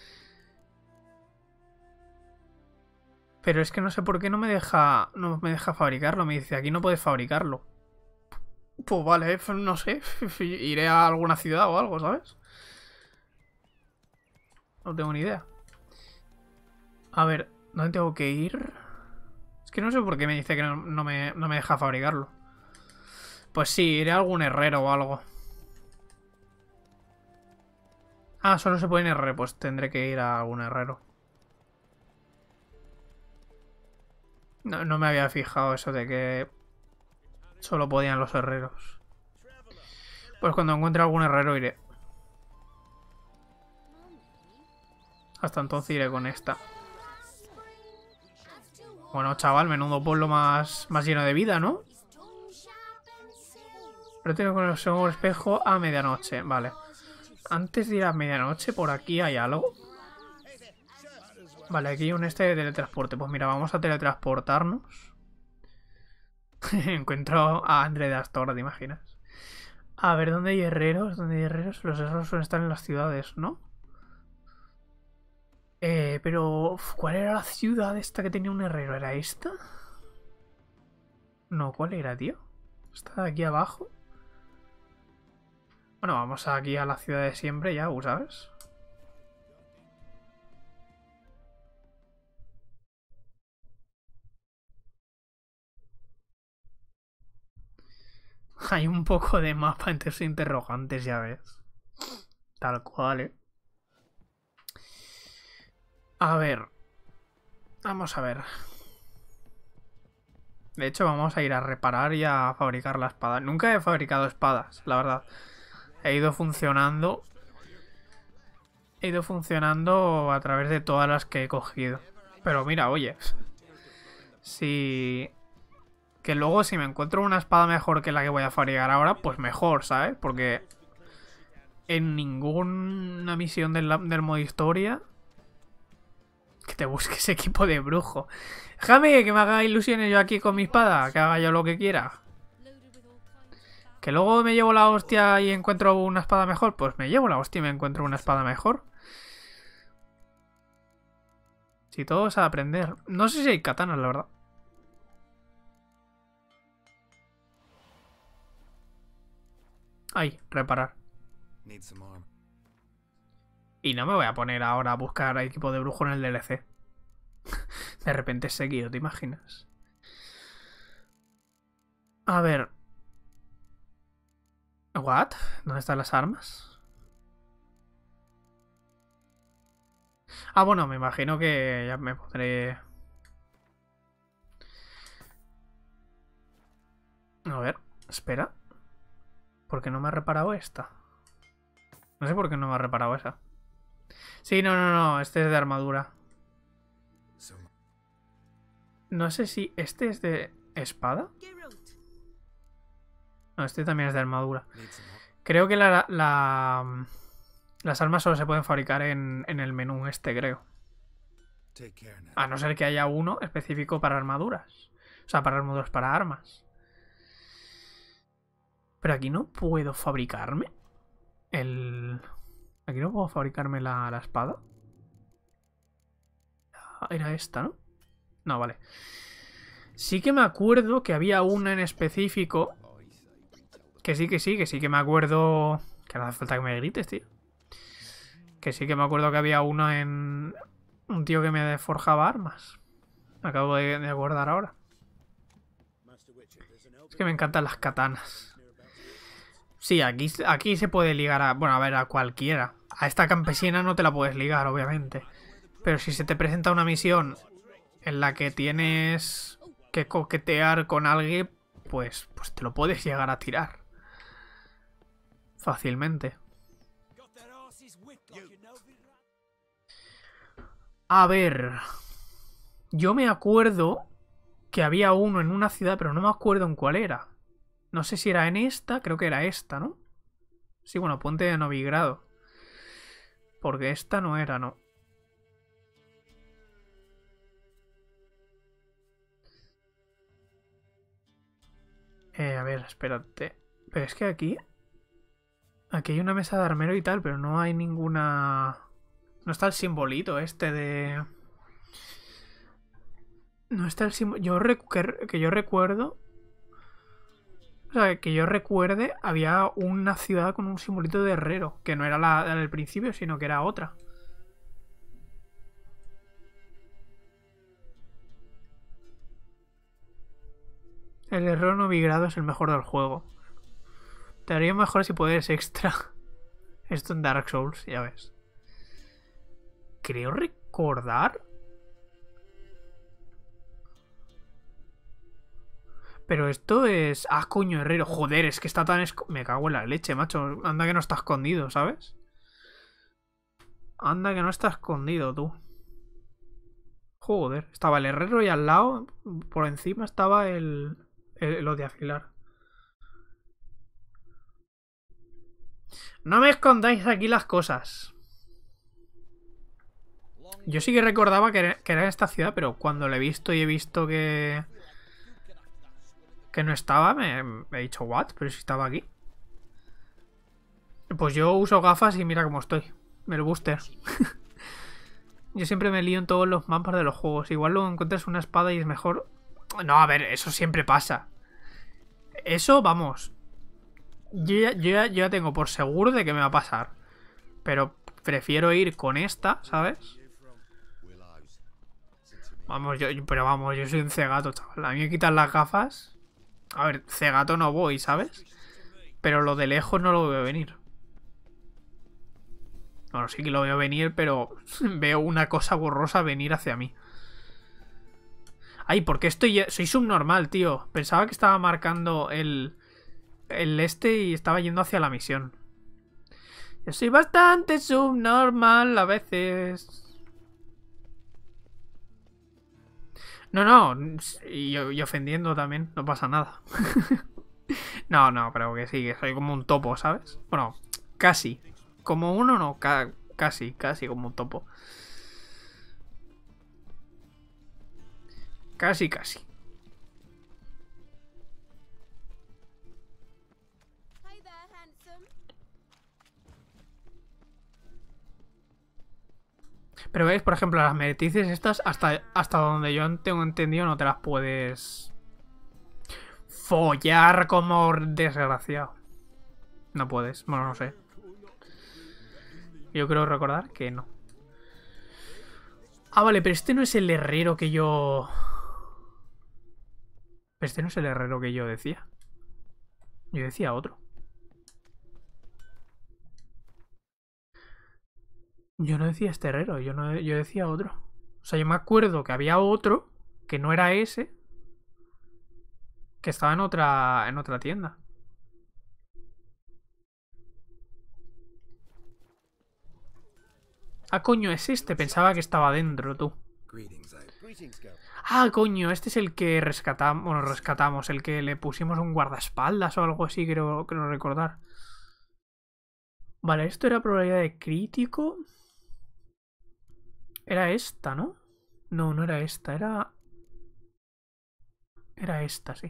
Pero es que no sé por qué no me deja fabricarlo. Me dice, aquí no puedes fabricarlo. Pues vale, no sé. Iré a alguna ciudad o algo, ¿sabes? No tengo ni idea. A ver, ¿dónde tengo que ir? Es que no sé por qué me dice que no me deja fabricarlo. Pues sí, iré a algún herrero o algo. Ah, solo se puede en herrero. Pues tendré que ir a algún herrero. No me había fijado eso de que solo podían los herreros. Pues cuando encuentre algún herrero iré. Hasta entonces iré con esta. Bueno, chaval, menudo pueblo más lleno de vida, ¿no? Pero tengo que conocer un espejo a medianoche. Vale. Antes de ir a medianoche, por aquí hay algo. Vale, aquí hay un de teletransporte. Pues mira, vamos a teletransportarnos. Encuentro a André de Astor, ¿te imaginas? A ver, ¿dónde hay herreros? ¿Dónde hay herreros? Los herreros suelen estar en las ciudades, ¿no? Pero... ¿cuál era la ciudad esta que tenía un herrero? ¿Era esta? No, ¿cuál era, tío? ¿Está de aquí abajo? Bueno, vamos aquí a la ciudad de siempre ya, ¿sabes? Hay un poco de mapa entre sus interrogantes, ya ves. Tal cual, ¿eh? A ver. Vamos a ver. De hecho, vamos a ir a reparar y a fabricar la espada. Nunca he fabricado espadas, la verdad. He ido funcionando a través de todas las que he cogido. Pero mira, oye. Si... Que luego si me encuentro una espada mejor que la que voy a fabricar ahora, pues mejor, ¿sabes? Porque en ninguna misión del modo historia que te busques equipo de brujo. Déjame que me haga ilusiones yo aquí con mi espada, que haga yo lo que quiera. Que luego me llevo la hostia y encuentro una espada mejor, pues me llevo la hostia y me encuentro una espada mejor. Si todo es a aprender. No sé si hay katanas, la verdad. Ahí, reparar. Y no me voy a poner ahora a buscar equipo de brujo en el DLC. De repente seguido, ¿te imaginas? A ver. ¿What? ¿Dónde están las armas? Ah, bueno, me imagino que ya me podré... A ver, espera. ¿Por qué no me ha reparado esta? No sé por qué no me ha reparado esa. Sí, no, este es de armadura. No sé si este es de espada. No, este también es de armadura. Creo que las armas solo se pueden fabricar en el menú este, creo. A no ser que haya uno específico para armaduras. O sea, para armaduras, para armas. Pero aquí no puedo fabricarme Aquí no puedo fabricarme la espada. Era esta, ¿no? No, vale. Sí que me acuerdo que había una en específico Que sí, que me acuerdo... Que no hace falta que me grites, tío. Que sí que me acuerdo que había uno en... Un tío que me forjaba armas. Me acabo de acordar ahora. Es que me encantan las katanas. Sí, aquí se puede ligar a... Bueno, a ver, a cualquiera. A esta campesina no te la puedes ligar, obviamente. Pero si se te presenta una misión en la que tienes que coquetear con alguien, pues te lo puedes llegar a tirar. Fácilmente. A ver... Yo me acuerdo que había uno en una ciudad, pero no me acuerdo en cuál era. No sé si era en esta, creo que era esta, ¿no? Sí, bueno, Puente de Novigrado. Porque esta no era, ¿no? A ver, espérate. Pero es que aquí... Aquí hay una mesa de armero y tal, pero no hay ninguna... No está el simbolito este de... No está el símbolo... Que yo recuerdo... O sea, que yo recuerde, había una ciudad con un simbolito de herrero. Que no era la del principio, sino que era otra. El herrero novigrado es el mejor del juego. Te haría mejor si puedes extra. Esto en Dark Souls, ya ves. Creo recordar... Pero esto es... Ah, coño, herrero. Joder, es que está tan... Me cago en la leche, macho. Anda que no está escondido, ¿sabes? Anda que no está escondido, tú. Joder. Estaba el herrero y al lado, por encima, estaba lo de afilar. No me escondáis aquí las cosas. Yo sí que recordaba que era en esta ciudad, pero cuando lo he visto y he visto que no estaba, me he dicho, ¿what? Pero si estaba aquí. Pues yo uso gafas y mira cómo estoy. El booster. Yo siempre me lío en todos los mapas de los juegos. Igual luego encuentras una espada y es mejor... No, a ver, eso siempre pasa. Eso, vamos. Yo ya tengo por seguro de que me va a pasar. Pero prefiero ir con esta, ¿sabes? Vamos, pero vamos, yo soy un cegato, chaval. A mí me quitan las gafas... A ver, cegato no voy, ¿sabes? Pero lo de lejos no lo veo venir. Bueno, sí que lo veo venir, pero veo una cosa borrosa venir hacia mí. Ay, ¿por qué soy subnormal, tío? Pensaba que estaba marcando el este y estaba yendo hacia la misión. Yo soy bastante subnormal a veces. No, y ofendiendo también, no pasa nada. No, pero que sí, que soy como un topo, ¿sabes? Bueno, casi. Como uno no, casi como un topo. Casi. Pero ves, por ejemplo, las meretrices estas, hasta donde yo tengo entendido, no te las puedes follar como desgraciado. No puedes, bueno, no sé. Yo creo recordar que no. Ah, vale, pero este no es el herrero que yo... Este no es el herrero que yo decía. Yo decía otro. Yo no decía este herrero, yo decía otro. O sea, yo me acuerdo que había otro que no era ese, que estaba en otra tienda. Ah, coño, es este. Pensaba que estaba dentro, tú. Ah, coño, este es el que rescatamos. Bueno, rescatamos, el que le pusimos un guardaespaldas o algo así, creo recordar. Vale, esto era probabilidad de crítico. Era esta, ¿no? No, no era esta, era esta, sí.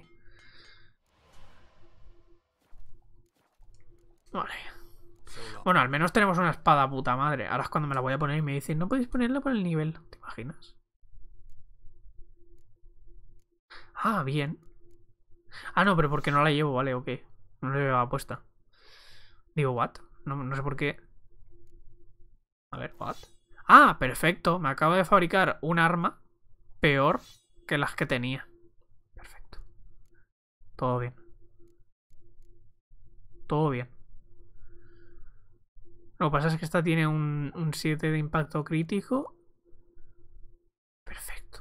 Vale. Bueno, al menos tenemos una espada, puta madre. Ahora es cuando me la voy a poner y me dicen, no podéis ponerla por el nivel. ¿Te imaginas? Ah, bien. Ah, no, pero porque no la llevo, vale, ok. No le veo apuesta. Digo, ¿what? No sé por qué. A ver, ¿what? Ah, perfecto. Me acabo de fabricar un arma peor que las que tenía. Perfecto. Todo bien. Todo bien. Lo que pasa es que esta tiene un 7 de impacto crítico. Perfecto.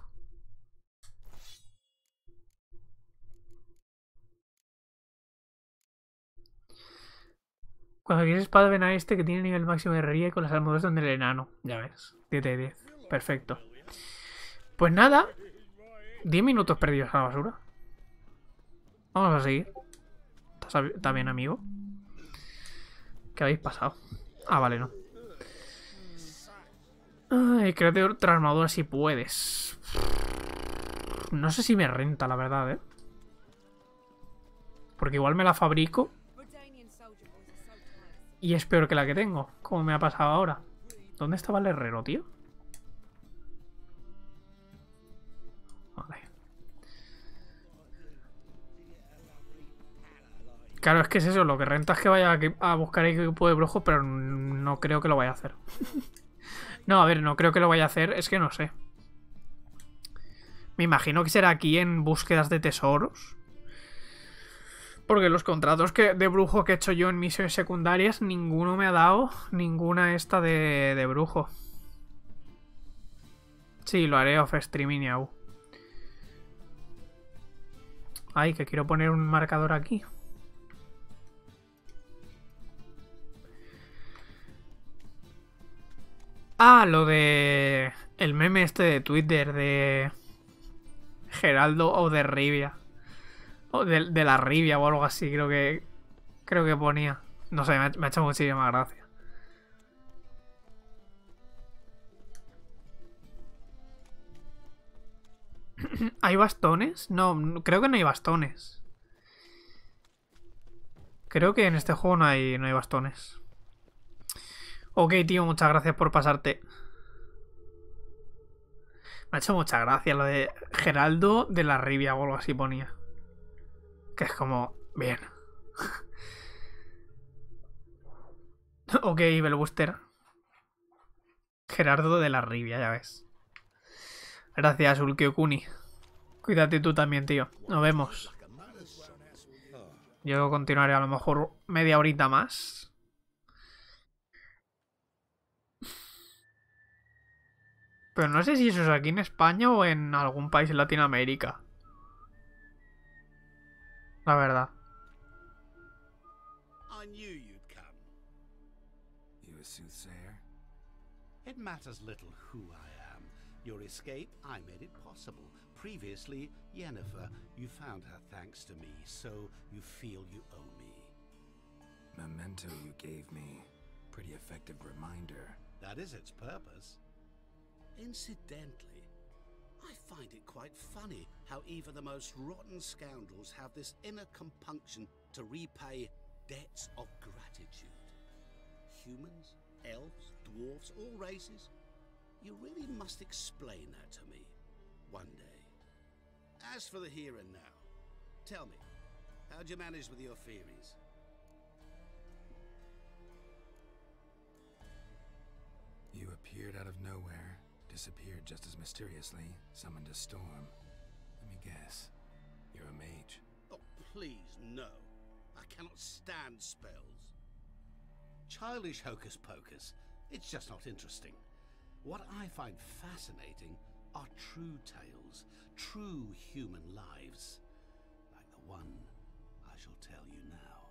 Cuando quieres espada ven a este que tiene nivel máximo de herrería y con las armaduras donde el enano. Ya ves. 7 de 10. Perfecto. Pues nada. 10 minutos perdidos a la basura. Vamos a seguir. ¿Está bien, amigo? ¿Qué habéis pasado? Ah, vale, no. Ay, créate otra armadura si puedes. No sé si me renta, la verdad, ¿eh? Porque igual me la fabrico y es peor que la que tengo, como me ha pasado ahora. ¿Dónde estaba el herrero, tío? Vale. Claro, es que es eso. Lo que renta es que vaya a buscar equipo de brujo, pero no creo que lo vaya a hacer. No, a ver, no creo que lo vaya a hacer. Es que no sé. Me imagino que será aquí en búsquedas de tesoros. Porque los contratos de brujo que he hecho yo en misiones secundarias, ninguno me ha dado ninguna esta de brujo. Sí, lo haré off streaming y au. Ay, que quiero poner un marcador aquí. Ah, lo de... El meme este de Twitter de... Geraldo o de Rivia. O de la Rivia o algo así, creo que ponía. No sé, me ha hecho muchísima gracia. ¿Hay bastones? No, creo que no hay bastones. Creo que en este juego no hay bastones. Ok, tío, muchas gracias por pasarte. Me ha hecho mucha gracia lo de Geraldo de la Rivia o algo así ponía. Que es como... Bien. Ok, Belbuster. Gerardo de la Rivia, ya ves. Gracias, Ulkeokuni. Cuídate tú también, tío. Nos vemos. Yo continuaré a lo mejor media horita más. Pero no sé si eso es aquí en España o en algún país en Latinoamérica. La verdad. I knew you'd come. You a soothsayer? It matters little who I am. Your escape, I made it possible. Previously, Yennefer, you found her thanks to me, so you feel you owe me. Memento you gave me. Pretty effective reminder. That is its purpose. Incidentally, I find it quite funny how even the most rotten scoundrels have this inner compunction to repay debts of gratitude. Humans, elves, dwarves, all races. You really must explain that to me one day. As for the here and now, tell me, how'd you manage with your theories? You appeared out of nowhere, disappeared just as mysteriously, summoned a storm. Let me guess. You're a mage. Oh, please, no. I cannot stand spells. Childish hocus pocus. It's just not interesting. What I find fascinating are true tales, true human lives, like the one I shall tell you now.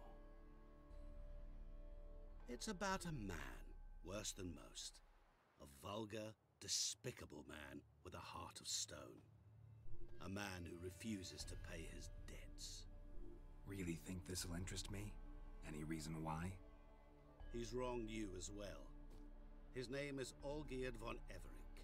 It's about a man, worse than most. A vulgar, despicable man with a heart of stone. A man who refuses to pay his debts. Really think this'll interest me? Any reason why? He's wronged you as well. His name is Olgierd von Everick.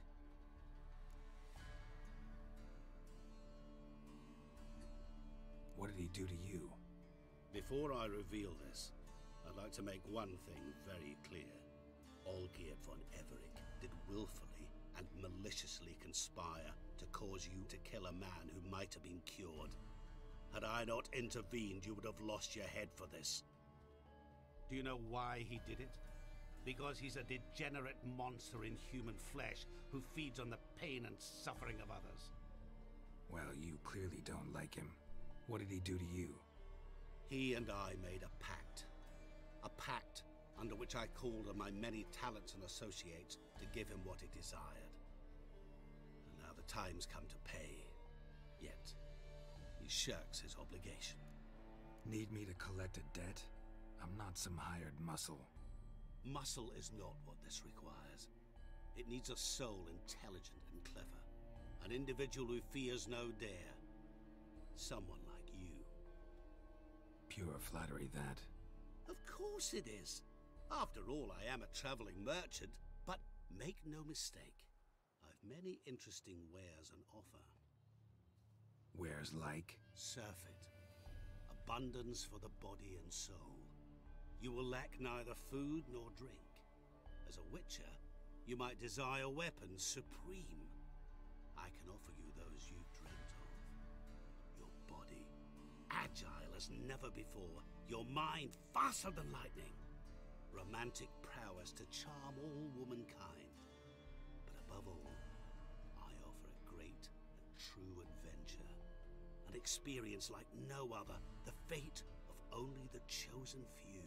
What did he do to you? Before I reveal this, I'd like to make one thing very clear. Olgierd von Everick did willfully and maliciously conspire to cause you to kill a man who might have been cured. Had I not intervened, you would have lost your head for this. Do you know why he did it? Because he's a degenerate monster in human flesh who feeds on the pain and suffering of others. Well, you clearly don't like him. What did he do to you? He and I made a pact. A pact under which I called on my many talents and associates to give him what he desired. And now the time's come to pay. Yet, he shirks his obligation. Need me to collect a debt? I'm not some hired muscle. Muscle is not what this requires. It needs a soul intelligent and clever. An individual who fears no dare. Someone like you. Pure flattery, that. Of course it is. After all, I am a traveling merchant. But make no mistake, I've many interesting wares on offer. Wares like? Surfeit. Abundance for the body and soul. You will lack neither food nor drink. As a witcher, you might desire weapons supreme. I can offer you those you've dreamt of. Your body, agile as never before. Your mind, faster than lightning. Romantic prowess to charm all womankind. But above all, I offer a great and true adventure. An experience like no other. The fate of only the chosen few.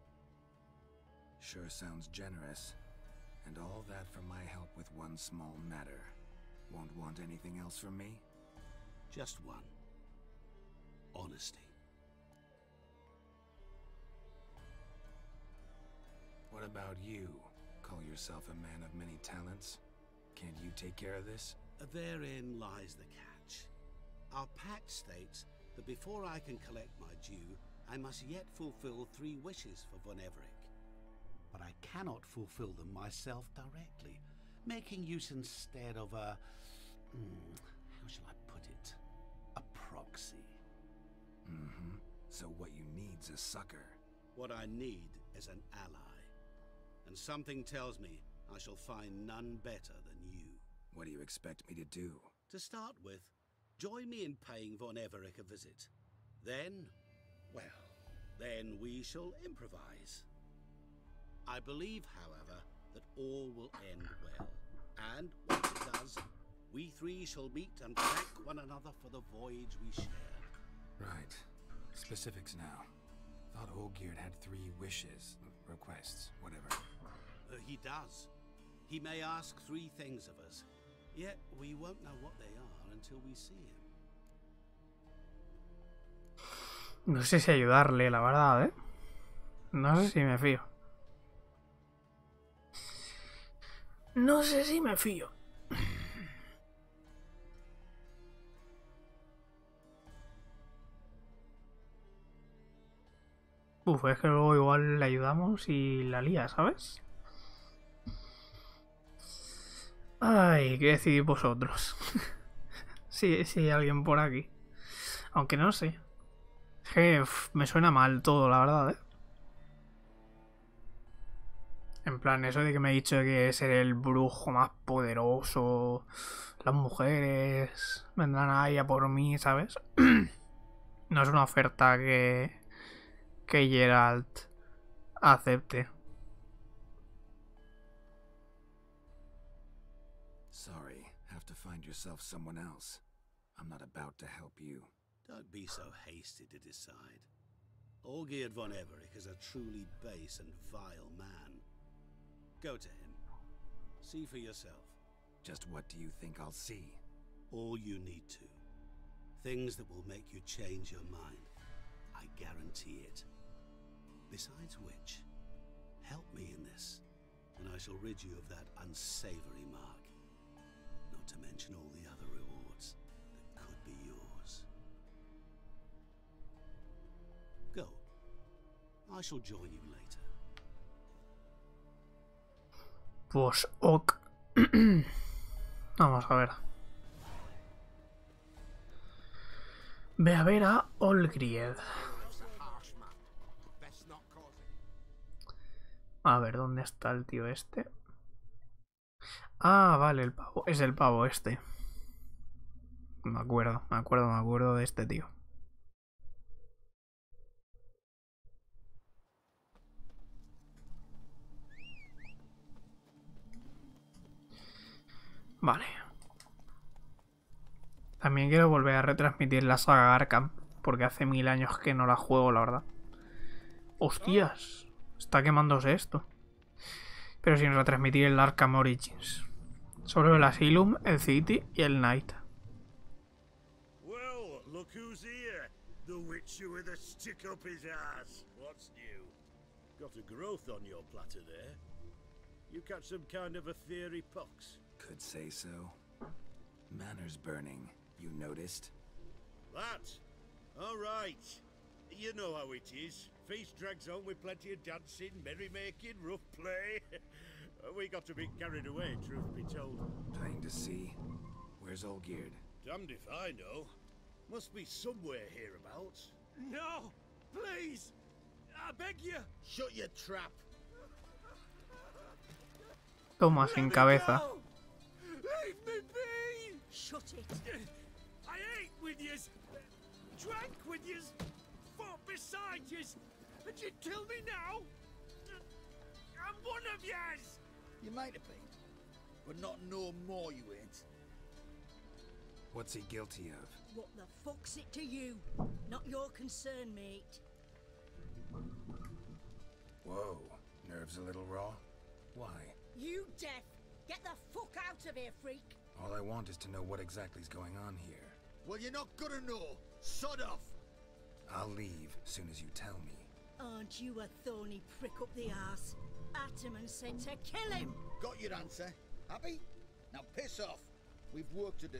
Sure sounds generous. And all that for my help with one small matter. Won't want anything else from me? Just one. Honesty. What about you? Call yourself a man of many talents? Can't you take care of this? Therein lies the catch. Our pact states that before I can collect my due, I must yet fulfill 3 wishes for Von Everec. But I cannot fulfill them myself directly, making use instead of a... how shall I put it? A proxy. Mm-hmm. So what you need's a sucker. What I need is an ally. And something tells me I shall find none better than you. What do you expect me to do? To start with, join me in paying Von Everec a visit. Then, well, then we shall improvise. I believe, however, that all will end well. And once it does, we 3 shall meet and thank one another for the voyage we shared. Right. Specifics now. Thought Olgierd had 3 wishes, requests, whatever. He does. He may ask 3 things of us, yet we won't know what they are until we see him. No sé si ayudarle, la verdad, ¿eh? No sé si me fío. No sé si me fío. Uf, es que luego igual le ayudamos y la lía, ¿sabes? Ay, ¿qué decidís vosotros? Si hay alguien por aquí. Aunque no sé. Es que me suena mal todo, la verdad, ¿eh? En plan, eso de que me ha dicho que ser el brujo más poderoso, las mujeres vendrán ahí a por mí, ¿sabes? No es una oferta que Geralt acepte. Sorry, have to find yourself someone else. I'm not about to help you. Don't be so hasty to decide. Olgierd von Everec is a truly base and vile man. Go to him. See for yourself. Just what do you think I'll see? All you need to. Things that will make you change your mind. I guarantee it. Besides which, help me in this, and I shall rid you of that unsavory mark. Not to mention all the other rewards that could be yours. Go. I shall join you later. Pues ok. Vamos a ver. Ve a ver a Olgierd. A ver, ¿dónde está el tío este? Ah, vale, el pavo. Es el pavo este. Me acuerdo de este tío. Vale. También quiero volver a retransmitir la saga Arkham, porque hace 1000 años que no la juego, la verdad. ¡Hostias! Está quemándose esto. Pero sin retransmitir el Arkham Origins. Solo el Asylum, el City y el Night. Well, look who's here. The Witcher with a stick up his ass. What's new? Got a growth on your platter there. You catch some kind of a theory, Pox? Could say so. Manor's burning. You noticed? That? All right. You know how it is. Feast drags on with plenty of dancing, merrymaking, rough play. We got a bit carried away, truth be told. Plain to see. Where's Olgierd? Damned if I know. Must be somewhere hereabouts. No! Please! I beg you! Shut your trap! Toma, sin cabeza. Leave me be! Shut it! I ate with yous, drank with yous, fought beside yous, and you kill me now? I'm one of yous! You might have been, but not no more you ain't. What's he guilty of? What the fuck's it to you? Not your concern, mate. Whoa, nerves a little raw? Why? You deaf! Get the fuck out of here, freak! All I want is to know what exactly is going on here. Well, you're not gonna know. Sod off. I'll leave soon as you tell me. Aren't you a thorny prick up the arse? Ataman said to kill him! Got your answer. Happy? Now piss off. We've work to do.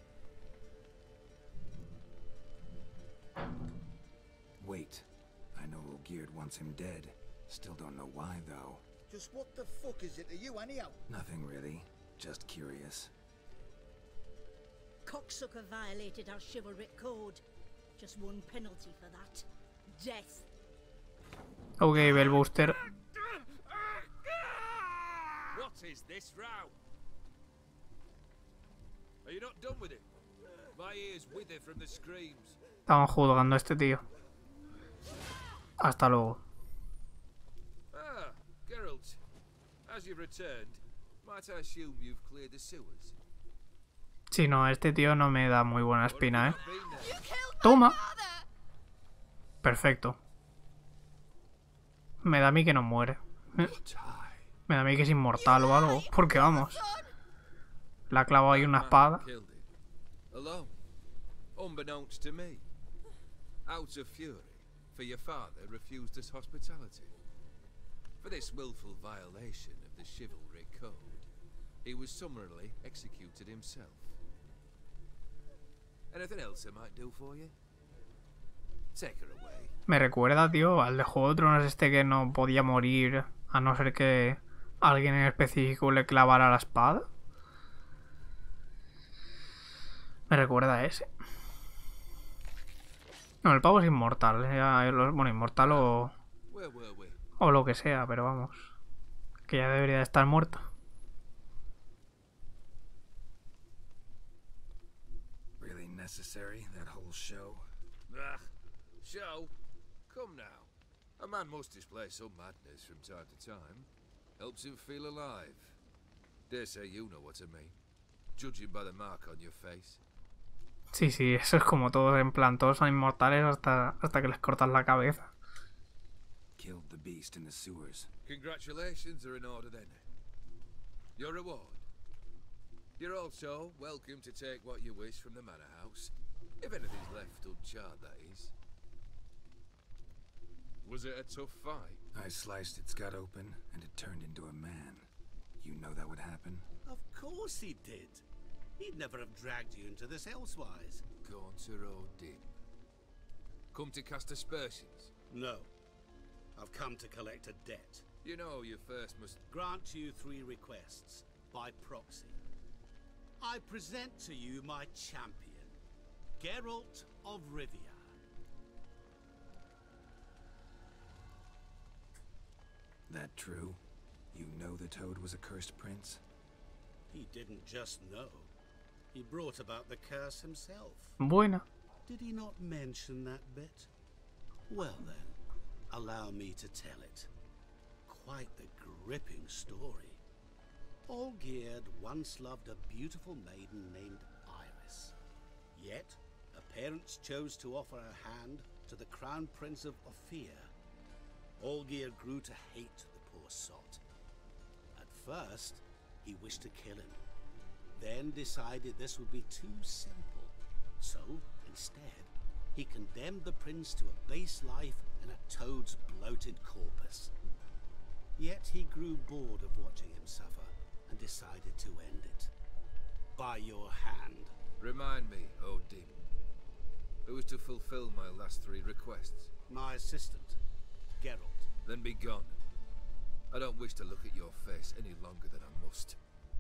Wait. I know Olgierd wants him dead. Still don't know why, though. Just what the fuck is it to you, anyhow? Nothing really. Just curious. Cocksucker violated our chivalric code. Just one penalty for that. Death. Ok, Bellbuster. What is this row? Are you not done with it? My ears wither from the screams. Estamos juzgando a este tío. Hasta luego. Ah, Geralt. As you've returned, might I assume you've cleared the sewers? Si no, este tío no me da muy buena espina, ¿eh? ¡Toma! Perfecto. Me da a mí que no muere. Me da a mí que es inmortal o algo. Porque vamos. Le ha clavado ahí una espada. Alone. Unbeknownst to me. Out of fury, for your father refused us hospitality. For this willful violation of the chivalry code, he was summarily executed himself. Anything else I might do for you? Take her away. Me recuerda, tío, al de Juego de Tronos este que no podía morir a no ser que alguien en específico le clavara la espada. Me recuerda a ese. No, el pavo es inmortal. Bueno, inmortal o lo que sea, pero vamos. Que ya debería de estar muerto. Really necessary, that whole show? Ah, show? Come now. A man must display some madness from time to time. Helps him feel alive. Dare say you know what I mean. Judging by the mark on your face. Sí, sí, eso es como todo, en plan, todos son inmortales hasta que les cortas la cabeza. Killed the beast in the sewers. Congratulations are in order then. Your reward. You're also welcome to take what you wish from the manor house. If anything's left uncharred, that is. Was it a tough fight? I sliced its gut open, and it turned into a man. You know that would happen? Of course he did. He'd never have dragged you into this elsewise. Gaunter O'Dim. Come to cast aspersions? No. I've come to collect a debt. You know you first must grant you 3 requests, by proxy. I present to you my champion, Geralt of Rivia. That true? You know the Toad was a cursed prince? He didn't just know. He brought about the curse himself. Buena. Did he not mention that bit? Well then, allow me to tell it. Quite the gripping story. Olgierd once loved a beautiful maiden named Iris. Yet, her parents chose to offer her hand to the Crown Prince of Ophir. Olgierd grew to hate the poor sot. At first, he wished to kill him, then decided this would be too simple. So, instead, he condemned the prince to a base life in a toad's bloated corpus. Yet he grew bored of watching him suffer and decided to end it. By your hand. Remind me, Odin. Who is to fulfill my last 3 requests? My assistant, Geralt. Then be gone. I don't wish to look at your face any longer than I must.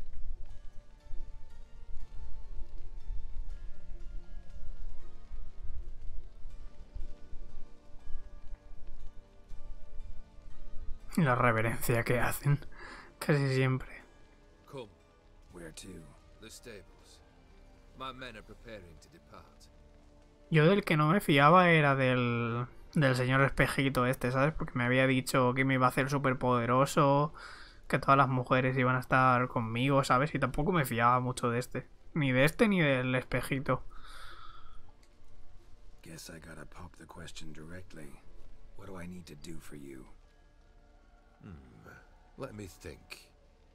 La reverencia que hacen, casi siempre. Come. Where to? The stables. My men are preparing to depart. Yo del que no me fiaba era del señor espejito este, ¿sabes? Porque me había dicho que me iba a hacer súper poderoso, que todas las mujeres iban a estar conmigo, ¿sabes? Y tampoco me fiaba mucho de este. Ni de este ni del espejito. Guess I gotta pop the question directly. What do I need to do for you? Let me think.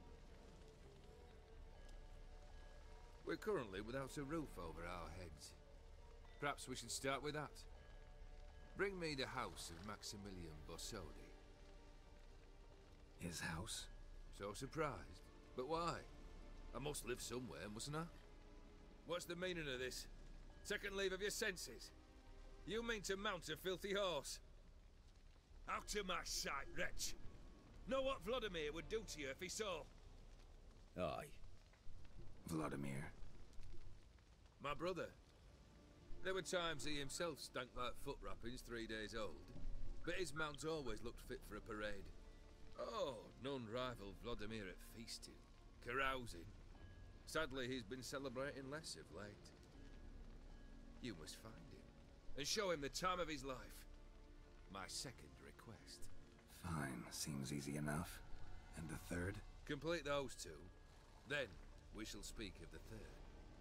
We're currently without a roof over our heads. Perhaps we should start with that. Bring me the house of Maximilian Borsodi. His house? So surprised. But why? I must live somewhere, mustn't I? What's the meaning of this? Second leave of your senses? You mean to mount a filthy horse? Out of my sight, wretch! Know what Vladimir would do to you if he saw? Aye. Vladimir. My brother. There were times he himself stank like foot wrappings 3 days old, but his mount always looked fit for a parade. Oh, none rival Vladimir at feasting, carousing. Sadly, he's been celebrating less of late. You must find him, and show him the time of his life. My second request. Fine, seems easy enough. And the third? Complete those 2, then we shall speak of the third.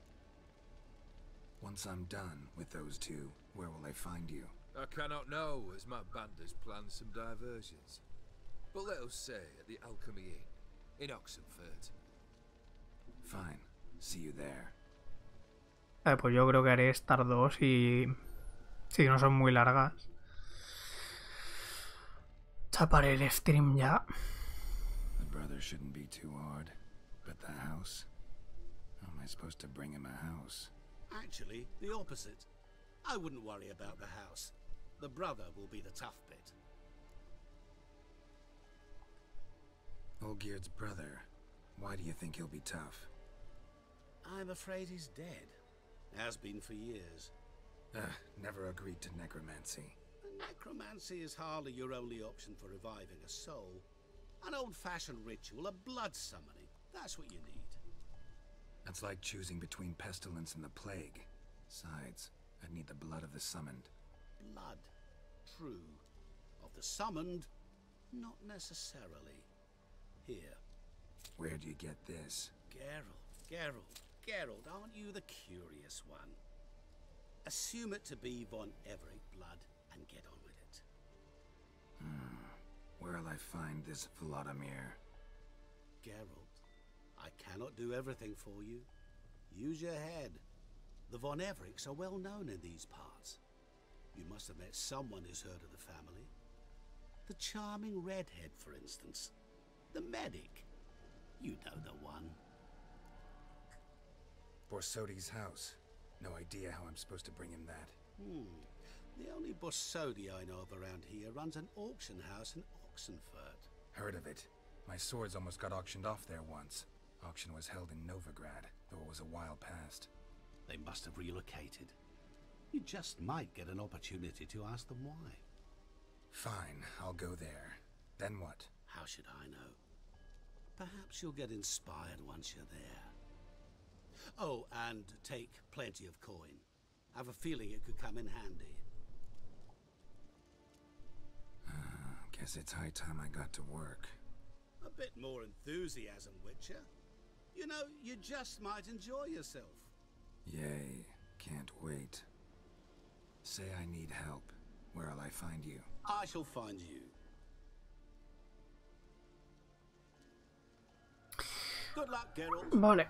Once I'm done with those 2, where will I find you? I cannot know, as my band has planned some diversions. But let us say at the Alchemy Inn, in Oxenfurt. Fine, see you there. Pues yo creo que haré estas 2 y... si no son muy largas. Chaparé el stream ya. The brother shouldn't be too hard. But the house? How am I supposed to bring him a house? Actually, the opposite. I wouldn't worry about the house. The brother will be the tough bit. Olgierd's brother. Why do you think he'll be tough? I'm afraid he's dead. Has been for years. Never agreed to necromancy. Necromancy is hardly your only option for reviving a soul. An old-fashioned ritual, a blood summoning. That's what you need. That's like choosing between pestilence and the plague. Besides, I'd need the blood of the summoned. Blood. True. Of the summoned, not necessarily. Here. Where do you get this? Geralt, aren't you the curious one? Assume it to be von Everett blood and get on with it. Where'll I find this Vladimir? Geralt, I cannot do everything for you. Use your head. The von Evericks are well known in these parts. You must have met someone who's heard of the family. The charming redhead, for instance. The medic. You know the one. Borsodi's house. No idea how I'm supposed to bring him that. The only Borsodi I know of around here runs an auction house in Oxenfurt. Heard of it. My swords almost got auctioned off there once. Auction was held in Novigrad, though it was a while past. They must have relocated. You just might get an opportunity to ask them why. Fine, I'll go there. Then what? How should I know? Perhaps you'll get inspired once you're there. Oh, and take plenty of coin. Have a feeling it could come in handy. Guess it's high time I got to work. A bit more enthusiasm, Witcher. You know, you just might enjoy yourself. Yay, can't wait. Say I need help. Where'll I find you? I shall find you. Good luck, Geralt. Vale.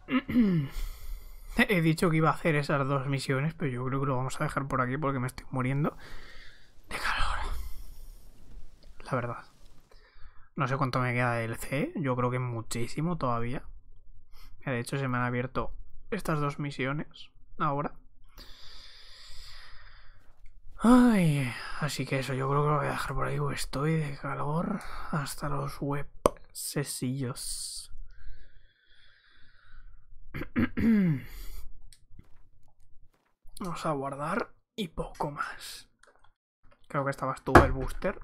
He dicho que iba a hacer esas 2 misiones, pero yo creo que lo vamos a dejar por aquí porque me estoy muriendo de calor. La verdad. No sé cuánto me queda de DLC. Yo creo que muchísimo todavía. De hecho, se me han abierto estas 2 misiones ahora. Ay, así que eso, yo creo que lo voy a dejar por ahí. Estoy de calor hasta los sesillos. Vamos a guardar y poco más. Creo que estabas tú el booster.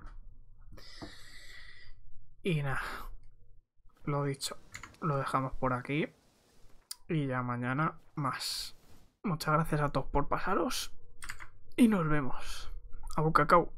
Y nada, lo dicho, lo dejamos por aquí. Y ya mañana más. Muchas gracias a todos por pasaros. Y nos vemos. Abu cacao.